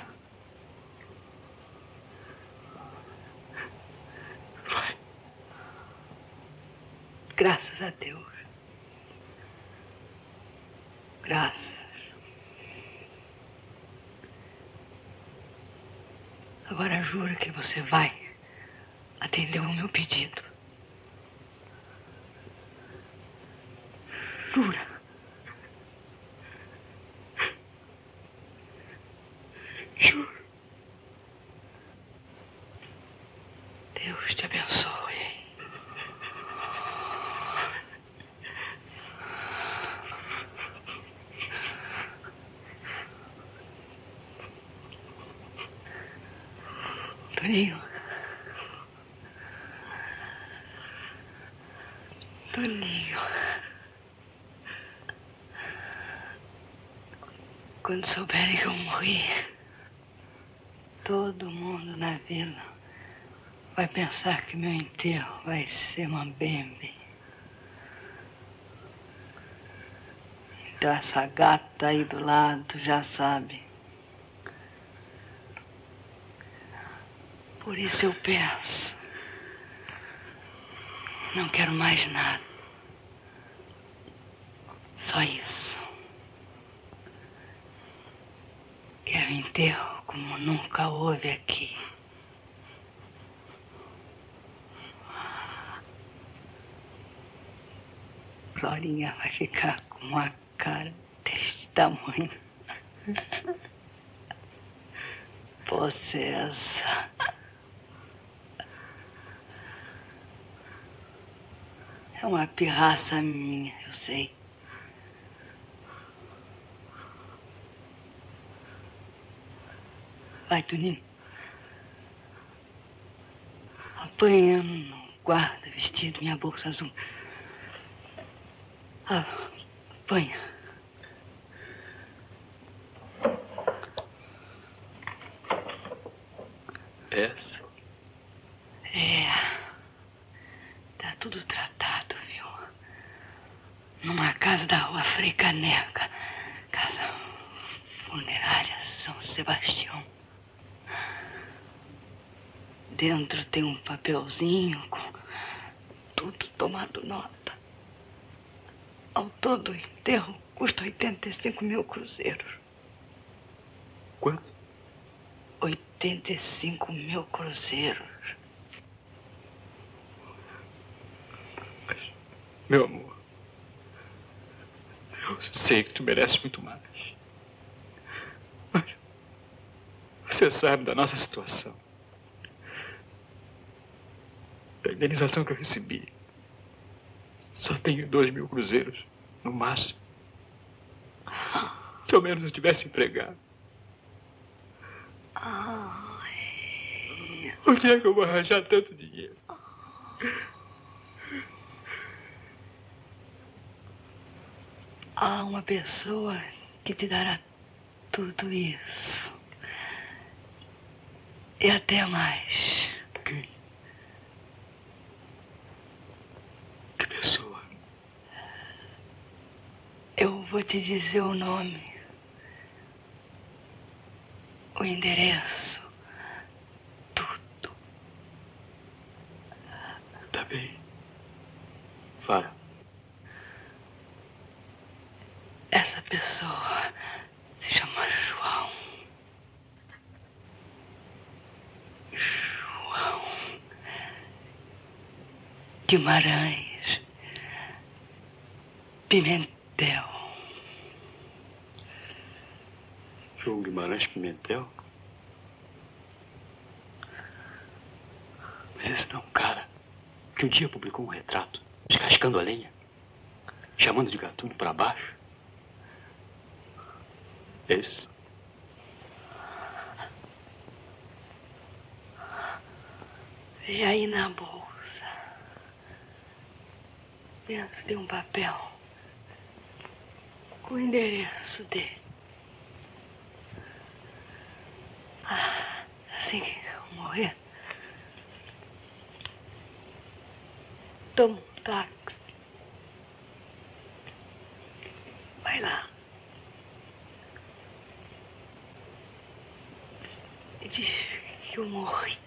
Vai. Graças a Deus. Graças. Agora jura que você vai atender o meu pedido. Jura? Juro. Deus te abençoe. Toninho. Toninho. Quando souberem que eu morri, todo mundo na vila vai pensar que meu enterro vai ser uma bembe. Então essa gata aí do lado já sabe. Por isso eu peço. Não quero mais nada. Só isso. Quero enterro como nunca houve aqui. Florinha vai ficar com uma cara deste tamanho. Possessa. É uma pirraça minha, eu sei. Vai, Toninho. Apanha no guarda, vestido, minha bolsa azul. Ah, apanha. Essa? É. Tá tudo tratado, viu? Numa casa da rua Frei Caneca. Casa funerária São Sebastião. Dentro tem um papelzinho com tudo tomado nota. Ao todo, o enterro custa oitenta e cinco mil cruzeiros. Quanto? oitenta e cinco mil cruzeiros. Mas, meu amor, eu sei que tu mereces muito mais. Mas você sabe da nossa situação. A indenização que eu recebi só tenho dois mil cruzeiros, no máximo. Se ao menos eu tivesse empregado. Onde é que eu vou arranjar tanto dinheiro? Há uma pessoa que te dará tudo isso. E até mais. Quem? Que pessoa? Eu vou te dizer o nome, o endereço, tudo. Tá bem. Fala. Essa pessoa se chama João. João Guimarães Pimentel. João Guimarães Pimentel? Mas esse não é um cara que um dia publicou um retrato descascando a lenha, chamando de gatuno para baixo? Esse? E aí na bolsa, dentro de um papel com o endereço dele. Ah, assim que eu morrer, toma um táxi. Vai lá. E diz que eu morri.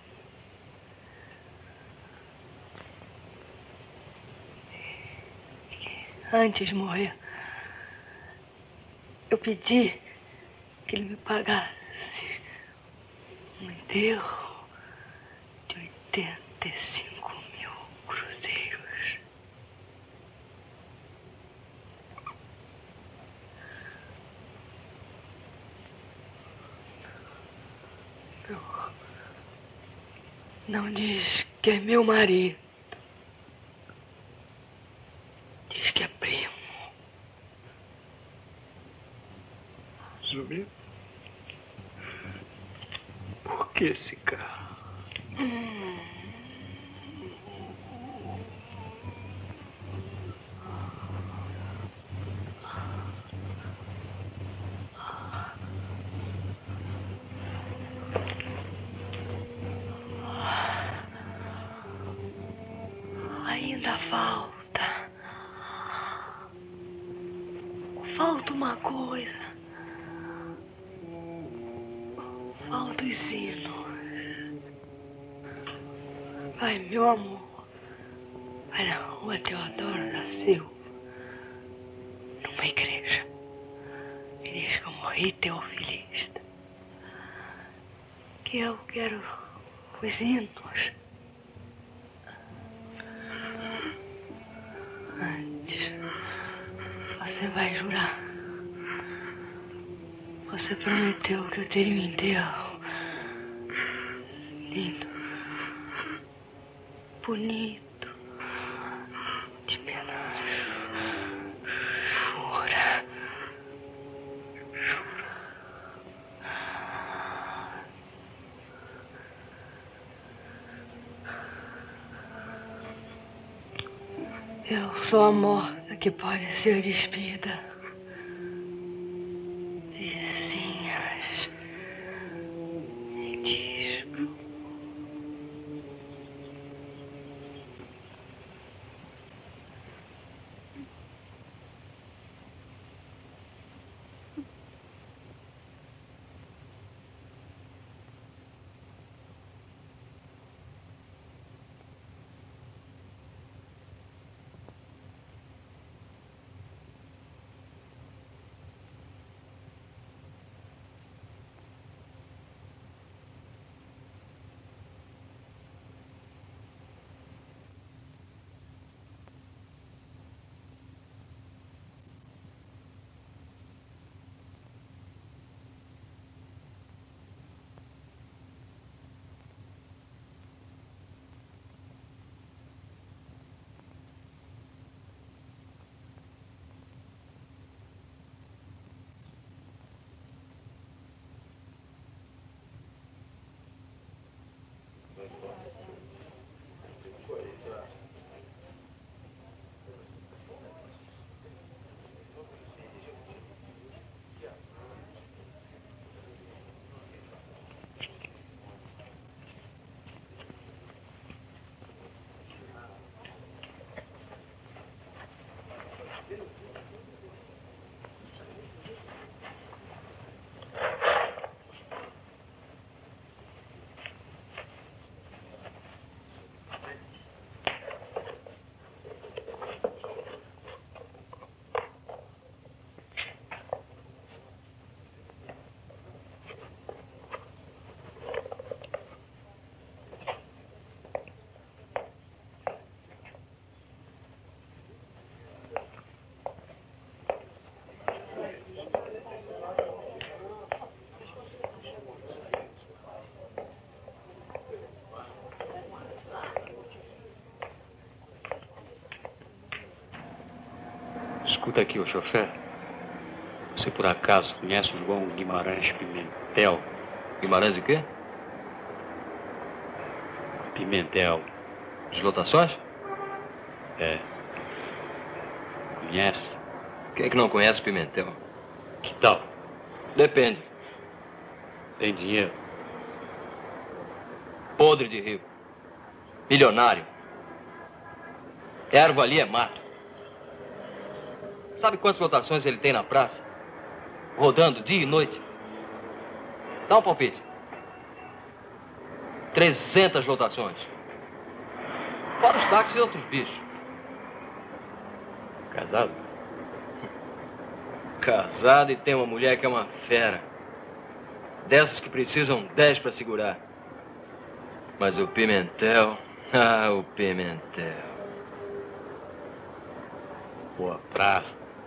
Antes de morrer, eu pedi que ele me pagasse um enterro de oitenta e cinco mil cruzeiros. Não, não diz que é meu marido. Diz que é primo. Zumbi? Por que esse carro? Hum. Ainda falta. Falta uma coisa. Falta os sinos. Vai, meu amor. Vai na rua Teodoro da Silva. Numa igreja. E diz que eu morri teofilista. Que eu quero os hinos. Antes, você vai jurar. Você prometeu que eu teria um enterro lindo, bonito, de penacho. Jura. Jura. Eu sou a morta que pode ser despida. Vizinhas e disco. Escuta aqui, ô chofer. Você por acaso conhece o João Guimarães Pimentel? Guimarães o quê? Pimentel. De lotações? É. Conhece? Quem é que não conhece Pimentel? Que tal? Depende. Tem dinheiro? Podre de rico. Milionário. Erva ali é mato. Sabe quantas lotações ele tem na praça? Rodando dia e noite. Dá um palpite. trezentas lotações. Fora os táxis e outros bichos. Casado? Casado e tem uma mulher que é uma fera. Dessas que precisam dez para segurar. Mas o Pimentel... Ah, o Pimentel. Boa praça.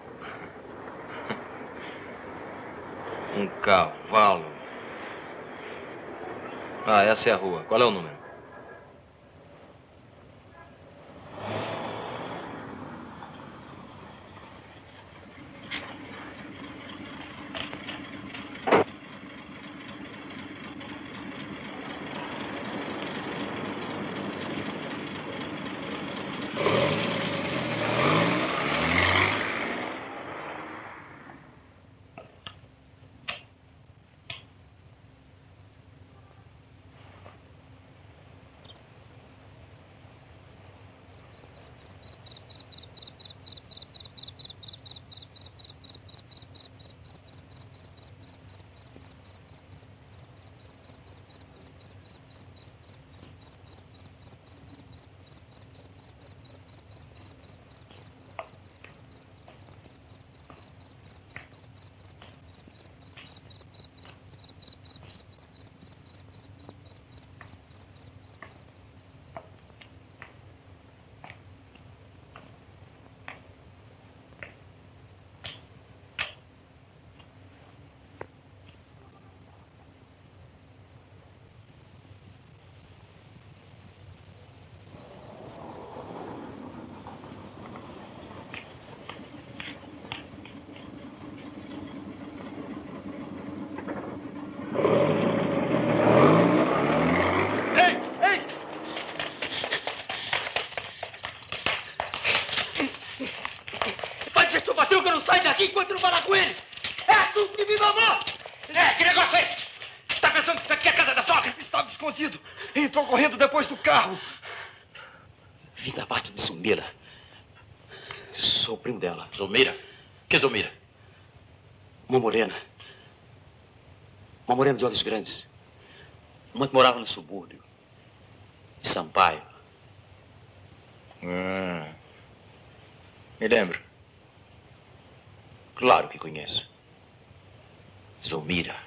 Um cavalo. Ah, essa é a rua. Qual é o número? Enquanto não falar com ele! É assunto de viva ou morte! É, que negócio é esse? Tá pensando que isso aqui é a casa da sogra? Estava escondido. Entrou correndo depois do carro. Vim da parte de Zumira. Sou o primo dela. Zumira? Que Zumira? Uma morena. Uma morena de olhos grandes. Uma que morava no subúrbio. De Sampaio. Hum. Me lembro. Claro que conheço. Zumira.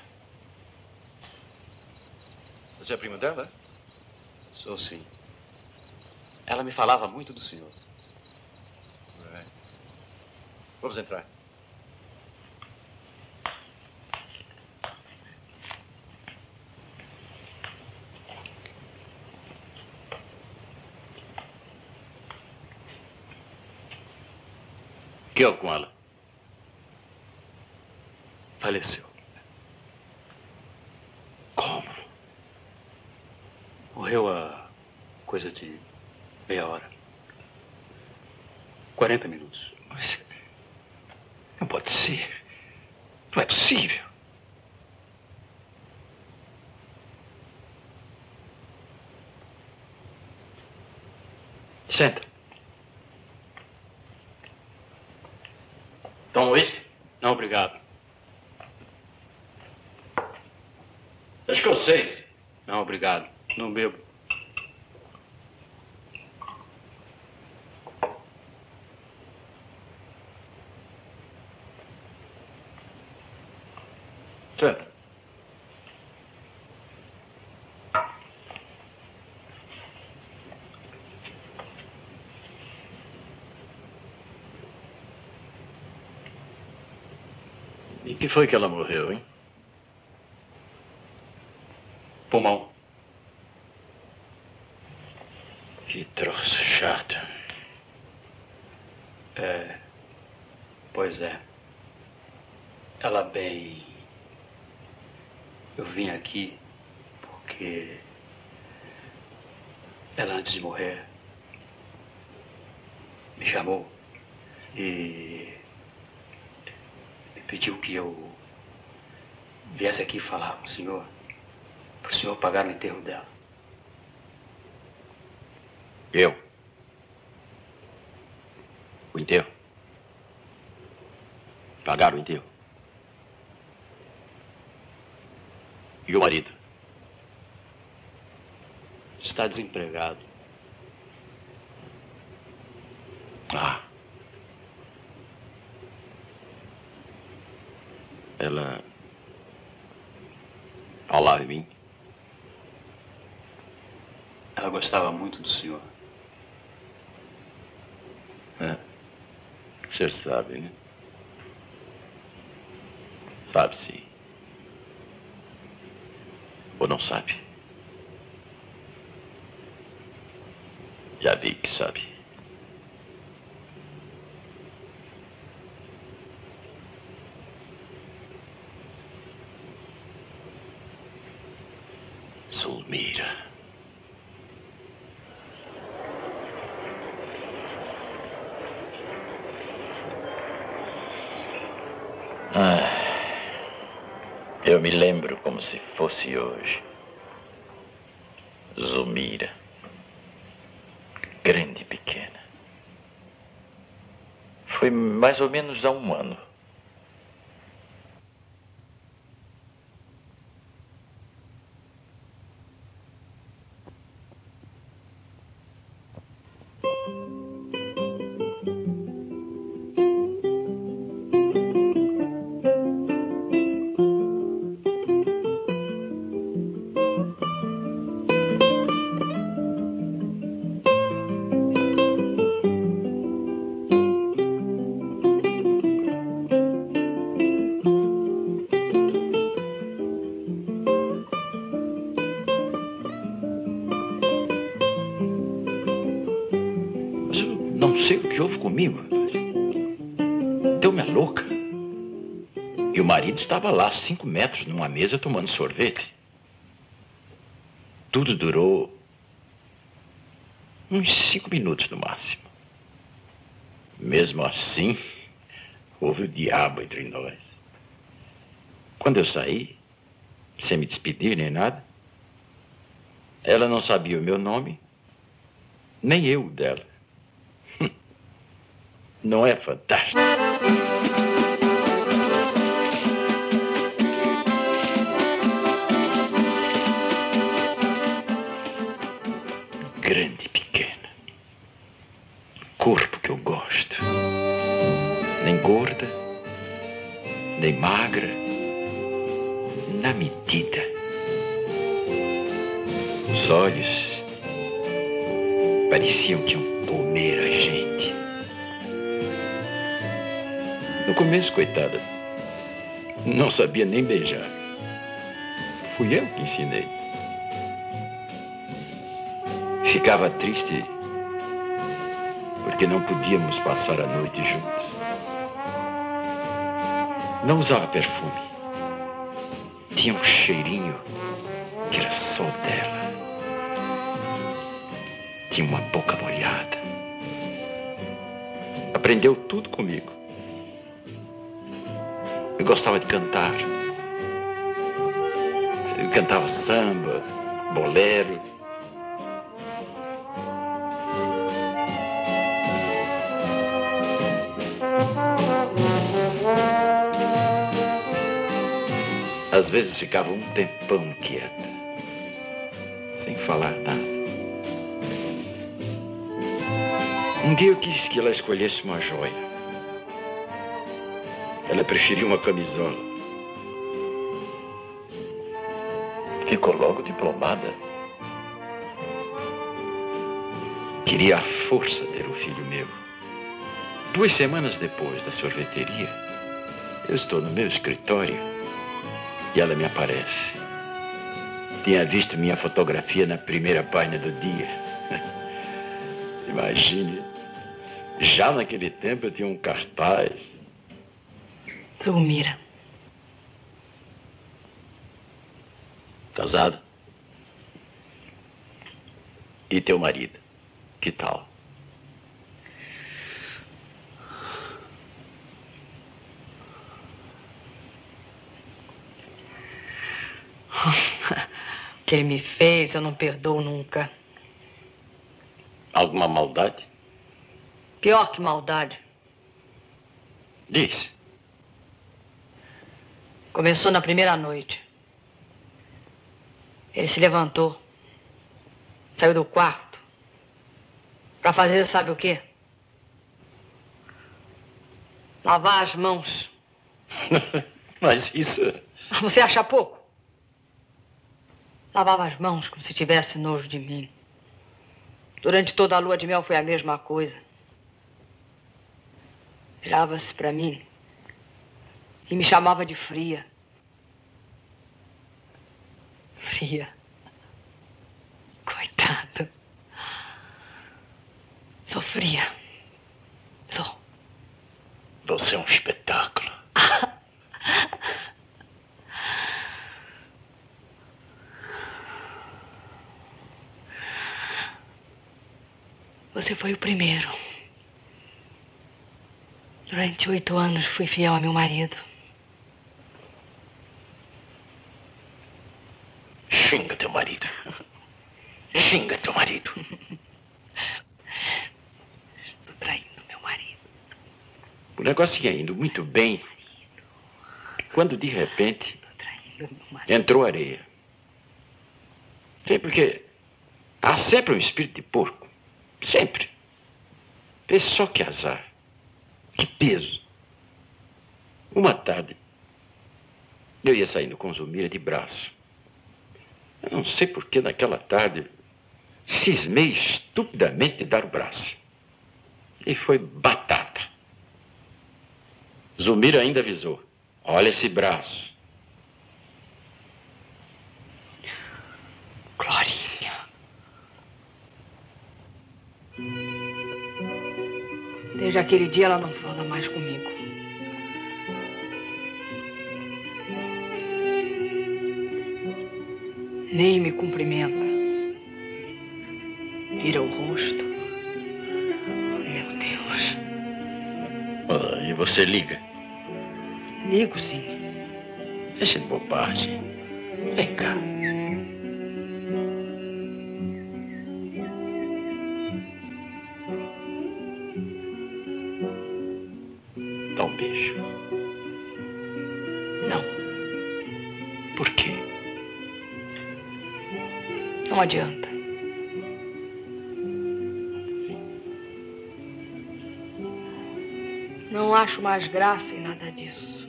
Você é primo dela? Sou sim. Ela me falava muito do senhor. Right. Vamos entrar. O que houve com ela? Faleceu. Como? Morreu há coisa de meia hora. Quarenta minutos. Mas não pode ser. Não é possível. Senta. Toma uísque? Não, obrigado. Acho que eu sei. Não, obrigado. Não bebo. Senta. E que foi que ela morreu, hein? Pulmão. Que troço chato. É... Pois é. Ela bem... Eu vim aqui porque... Ela, antes de morrer, me chamou e me pediu que eu viesse aqui falar com o senhor, para o senhor pagar o enterro dela. Eu? O enterro? Pagar o enterro? E o marido? Está desempregado. Ah. Ela falava em mim? Ela gostava muito do senhor. É. O senhor sabe, né? Sabe sim. Ou não sabe? Já vi que sabe. Zulmira. Ah, eu me lembro como se fosse hoje. Zulmira. Grande e pequena. Foi mais ou menos há um ano. Não sei o que houve comigo. Deu-me a louca. E o marido estava lá, cinco metros, numa mesa, tomando sorvete. Tudo durou uns cinco minutos no máximo. Mesmo assim, houve o diabo entre nós. Quando eu saí, sem me despedir nem nada, ela não sabia o meu nome, nem eu o dela. Não é fantástico? Grande e pequena. Corpo que eu gosto. Nem gorda, nem magra. Na medida. Os olhos pareciam que iam comer a gente. No começo, coitada, não sabia nem beijar. Fui eu que ensinei. Ficava triste porque não podíamos passar a noite juntos. Não usava perfume. Tinha um cheirinho que era só dela. Tinha uma boca molhada. Aprendeu tudo comigo. Eu gostava de cantar. Eu cantava samba, bolero. Às vezes ficava um tempão quieta, sem falar nada. Um dia eu quis que ela escolhesse uma joia. Ela preferia uma camisola. Ficou logo diplomada. Queria à força ter um filho meu. Duas semanas depois da sorveteria, eu estou no meu escritório e ela me aparece. Tinha visto minha fotografia na primeira página do dia. Imagine, já naquele tempo eu tinha um cartaz. Zulmira. Casado? E teu marido? Que tal? O que ele me fez, eu não perdoo nunca. Alguma maldade? Pior que maldade. Diz. Começou na primeira noite. Ele se levantou, saiu do quarto, para fazer sabe o quê? Lavar as mãos. Mas isso... Você acha pouco? Lavava as mãos como se tivesse nojo de mim. Durante toda a lua de mel foi a mesma coisa. Virava-se para mim e me chamava de fria. Fria. Coitado. Sou fria. Sou. Você é um espetáculo. Você foi o primeiro. Durante oito anos fui fiel a meu marido. Xinga teu marido. Xinga teu marido. Estou traindo meu marido. O negócio ia indo muito bem. Quando de repente entrou areia. Sei porque há sempre um espírito de porco. Sempre. Vê só que azar. Que peso. Uma tarde, eu ia saindo com Zulmira de braço. Eu não sei por que naquela tarde cismei estupidamente de dar o braço. E foi batata. Zulmira ainda avisou. Olha esse braço. Glorinha. Desde aquele dia ela não fala mais comigo. Nem me cumprimenta. Vira o rosto. Meu Deus. Ah, e você liga? Ligo, sim. Deixa de bobagem. Vem cá. Dá um beijo. Não. Por quê? Não adianta. Não acho mais graça em nada disso.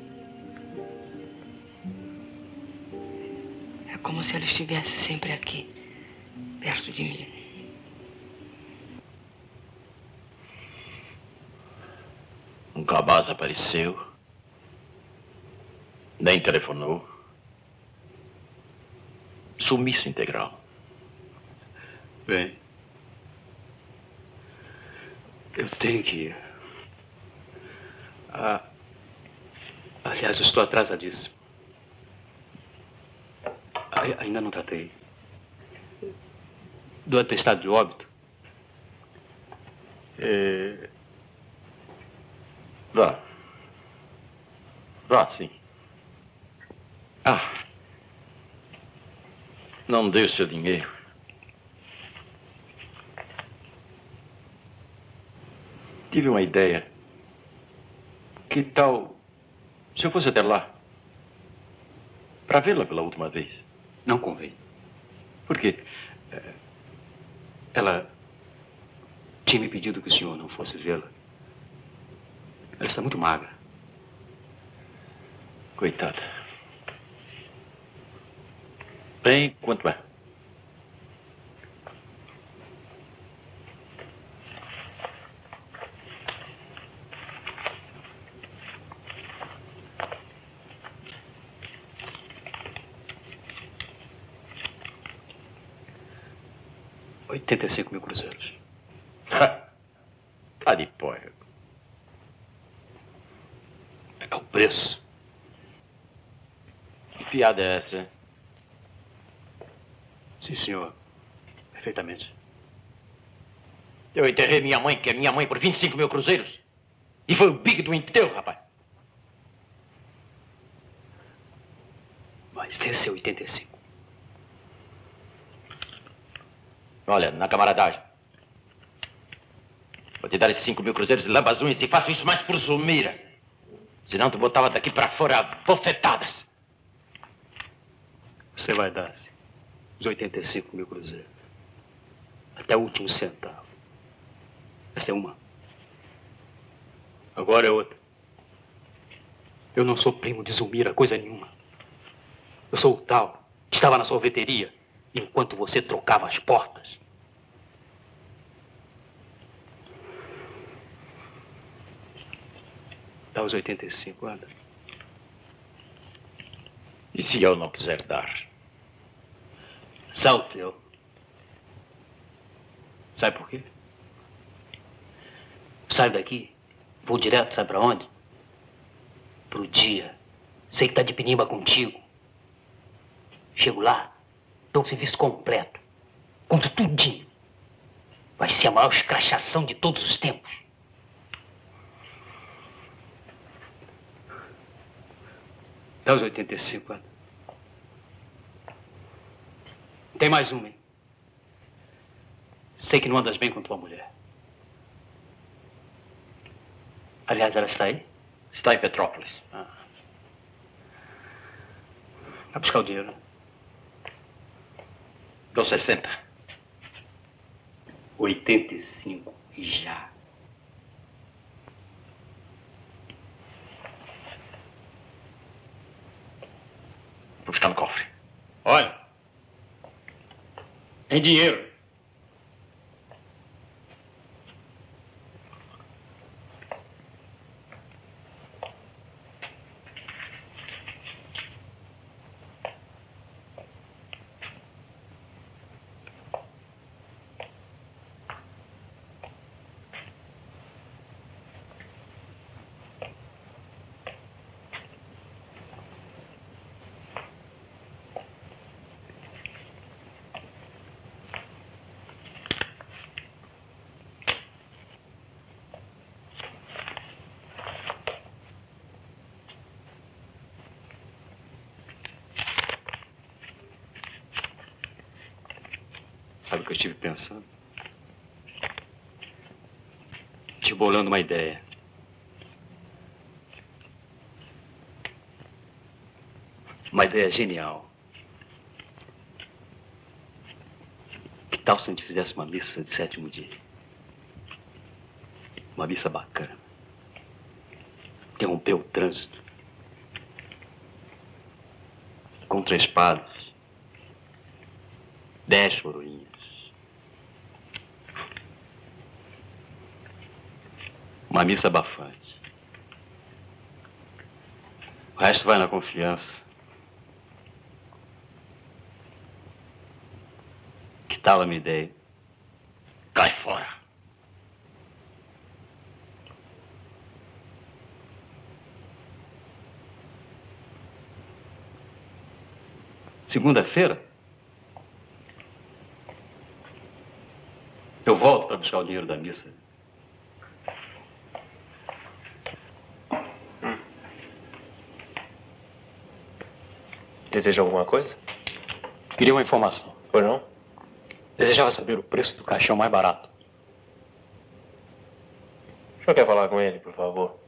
É como se ela estivesse sempre aqui, perto de mim. Um cabaz apareceu. Nem telefonou. Sumiço integral. Bem, eu tenho que ir. Ah, aliás, eu estou atrasadíssimo. A- ainda não tratei do atestado de óbito. É... Vá. Vá, sim. Ah. Não dê o seu dinheiro. Tive uma ideia. Que tal se eu fosse até lá? Para vê-la pela última vez. Não convém. Por quê? Ela tinha me pedido que o senhor não fosse vê-la. Ela está muito magra. Coitada. Bem, quanto é? oitenta e cinco mil cruzeiros. Tá de porra. É o preço fiada é essa? Sim, senhor. Perfeitamente. Eu enterrei minha mãe, que é minha mãe, por vinte e cinco mil cruzeiros. E foi o bico do enterro, rapaz. Mas esse é oitenta e cinco. Olha, na camaradagem. Vou te dar esses cinco mil cruzeiros e lamba as unhas e faço isso mais por Zulmira. Senão tu botava daqui pra fora bofetadas. Você vai dar os oitenta e cinco mil cruzeiros. Até o último centavo. Essa é uma. Agora é outra. Eu não sou primo de Zulmira, coisa nenhuma. Eu sou o tal que estava na sorveteria enquanto você trocava as portas. Dá os oitenta e cinco, anda. E se eu não quiser dar? Salto eu. Sabe por quê? Saio daqui, vou direto, sabe pra onde? Pro dia. Sei que tá de pinimba contigo. Chego lá, dou o serviço completo. Conto tudinho. Vai ser a maior escrachação de todos os tempos. Dá os oitenta e cinco, anda. Tem mais uma, hein? Sei que não andas bem com tua mulher. Aliás, ela está aí? Está em Petrópolis. Ah. Vai buscar o dinheiro. Dou sessenta. oitenta e cinco e já. Vou buscar no cofre. Olha. Tem dinheiro. Sabe o que eu estive pensando? Te bolando uma ideia. Uma ideia genial. Que tal se a gente fizesse uma missa de sétimo dia? Uma missa bacana. Interromper o trânsito. Com três padres. Dez coroinhas. Uma missa abafante. O resto vai na confiança. Que tal a minha ideia? Cai fora. Segunda-feira? Eu volto para buscar o dinheiro da missa. Deseja alguma coisa? Queria uma informação. Pois não? Desejava saber o preço do caixão mais barato. O senhor quer falar com ele, por favor?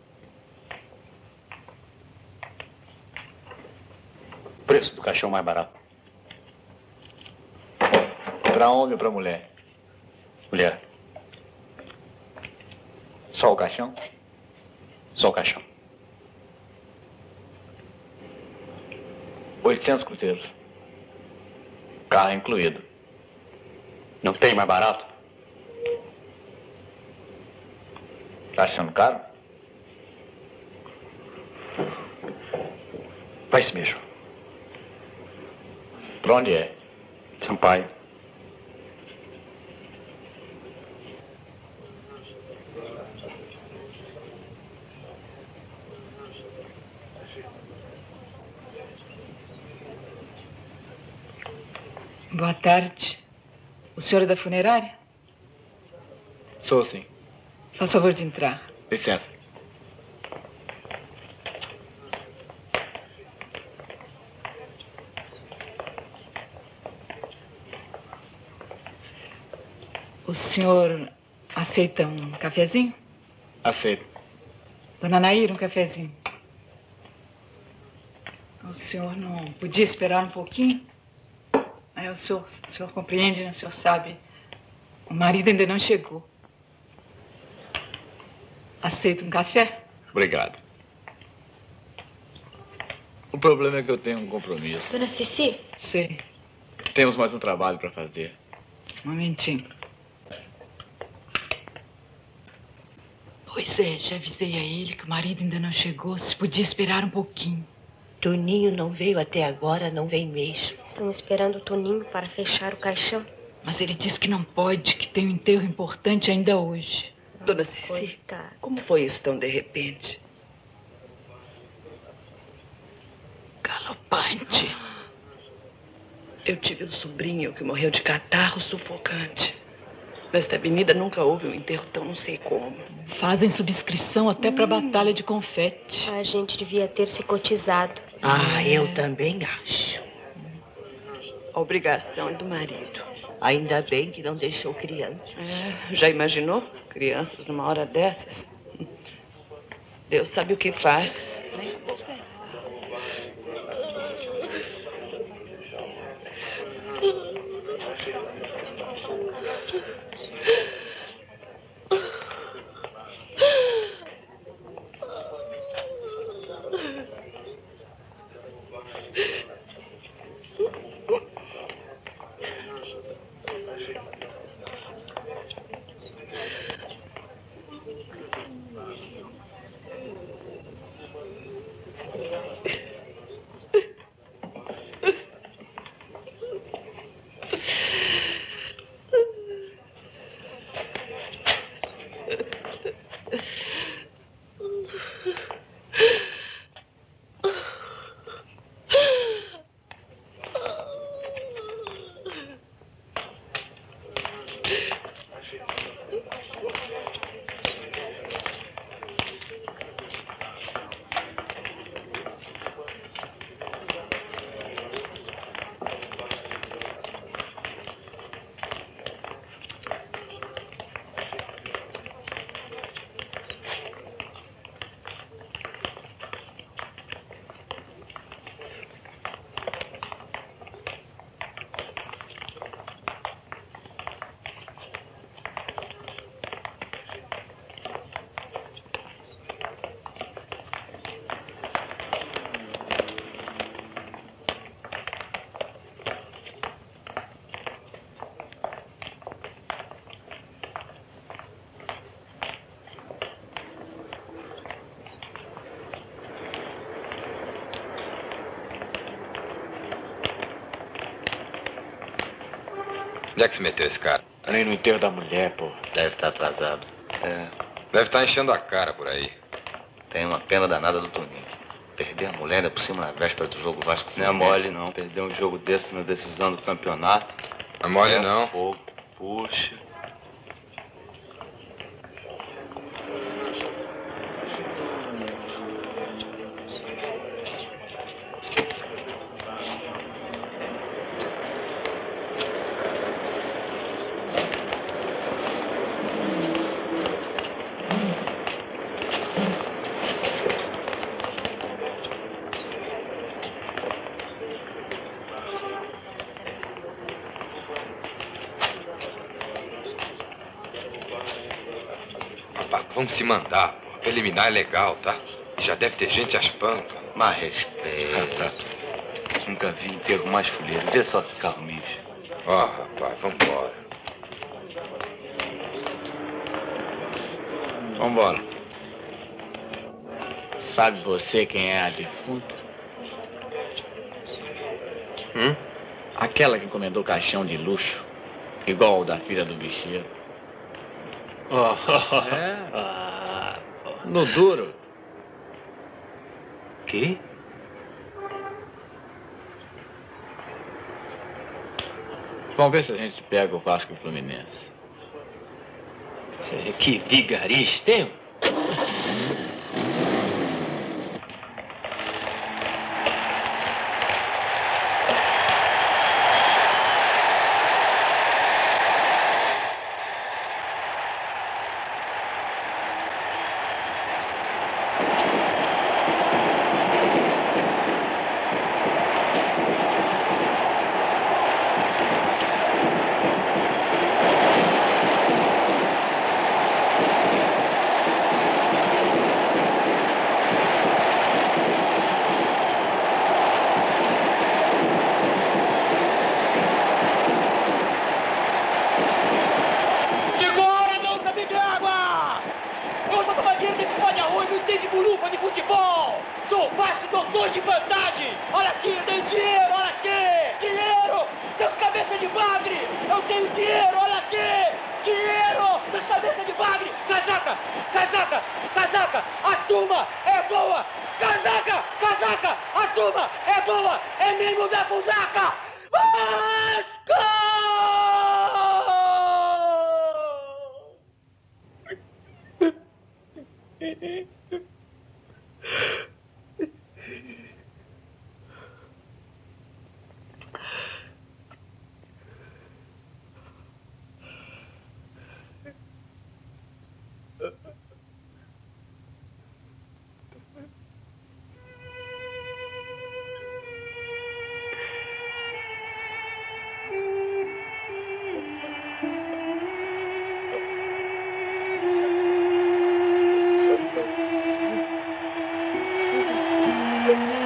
O preço do caixão mais barato. Para homem ou para mulher? Mulher. Só o caixão? Só o caixão. oitocentos cruzeiros. Carro incluído. Não tem mais barato? Tá achando caro? Vai-se mesmo. Pra onde é? Sampaio. Boa tarde. O senhor é da funerária? Sou sim. Faz favor de entrar. Licença. O senhor aceita um cafezinho? Aceito. Dona Nair, um cafezinho. O senhor não podia esperar um pouquinho? Aí o senhor, o senhor compreende, né? O senhor sabe. O marido ainda não chegou. Aceita um café? Obrigado. O problema é que eu tenho um compromisso. Dona Ceci? Sim. Temos mais um trabalho para fazer. Um momentinho. Pois é, já avisei a ele que o marido ainda não chegou. Se podia esperar um pouquinho. Toninho não veio até agora, não vem mesmo. Estão esperando o Toninho para fechar o caixão. Mas ele disse que não pode, que tem um enterro importante ainda hoje. Dona Ceci, como foi isso tão de repente? Galopante. Eu tive um sobrinho que morreu de catarro sufocante. Nesta avenida nunca houve um enterro tão não sei como. Fazem subscrição até hum. para a batalha de confete. A gente devia ter se cotizado. Ah, é. eu também acho. A obrigação é do marido. Ainda bem que não deixou criança. É, já imaginou? Crianças numa hora dessas? Deus sabe o que faz. Nem vou pensar. Onde é que se meteu esse cara? Ali no enterro da mulher, pô. Deve estar atrasado. É. Deve estar enchendo a cara por aí. Tem uma pena danada do Toninho. Perder a mulher ainda por cima na véspera do jogo Vasco. Não é mole, não. Perder um jogo desse na decisão do campeonato. Não é mole, é não. Fogo. Puxa. Vamos se mandar, pô. Eliminar é legal, tá? E já deve ter gente às pampas. Mas respeito. Nunca vi enterro mais fuleiro. Vê só que carmice. Ó, oh, rapaz, vambora. Vambora. Sabe você quem é a defunta? Hum? Aquela que encomendou caixão de luxo, igual ao da filha do bicheiro. Oh, é? Ah, no duro. Que? vamos ver se a gente pega o Vasco e o Fluminense. Que vigarista, hein? Thank you.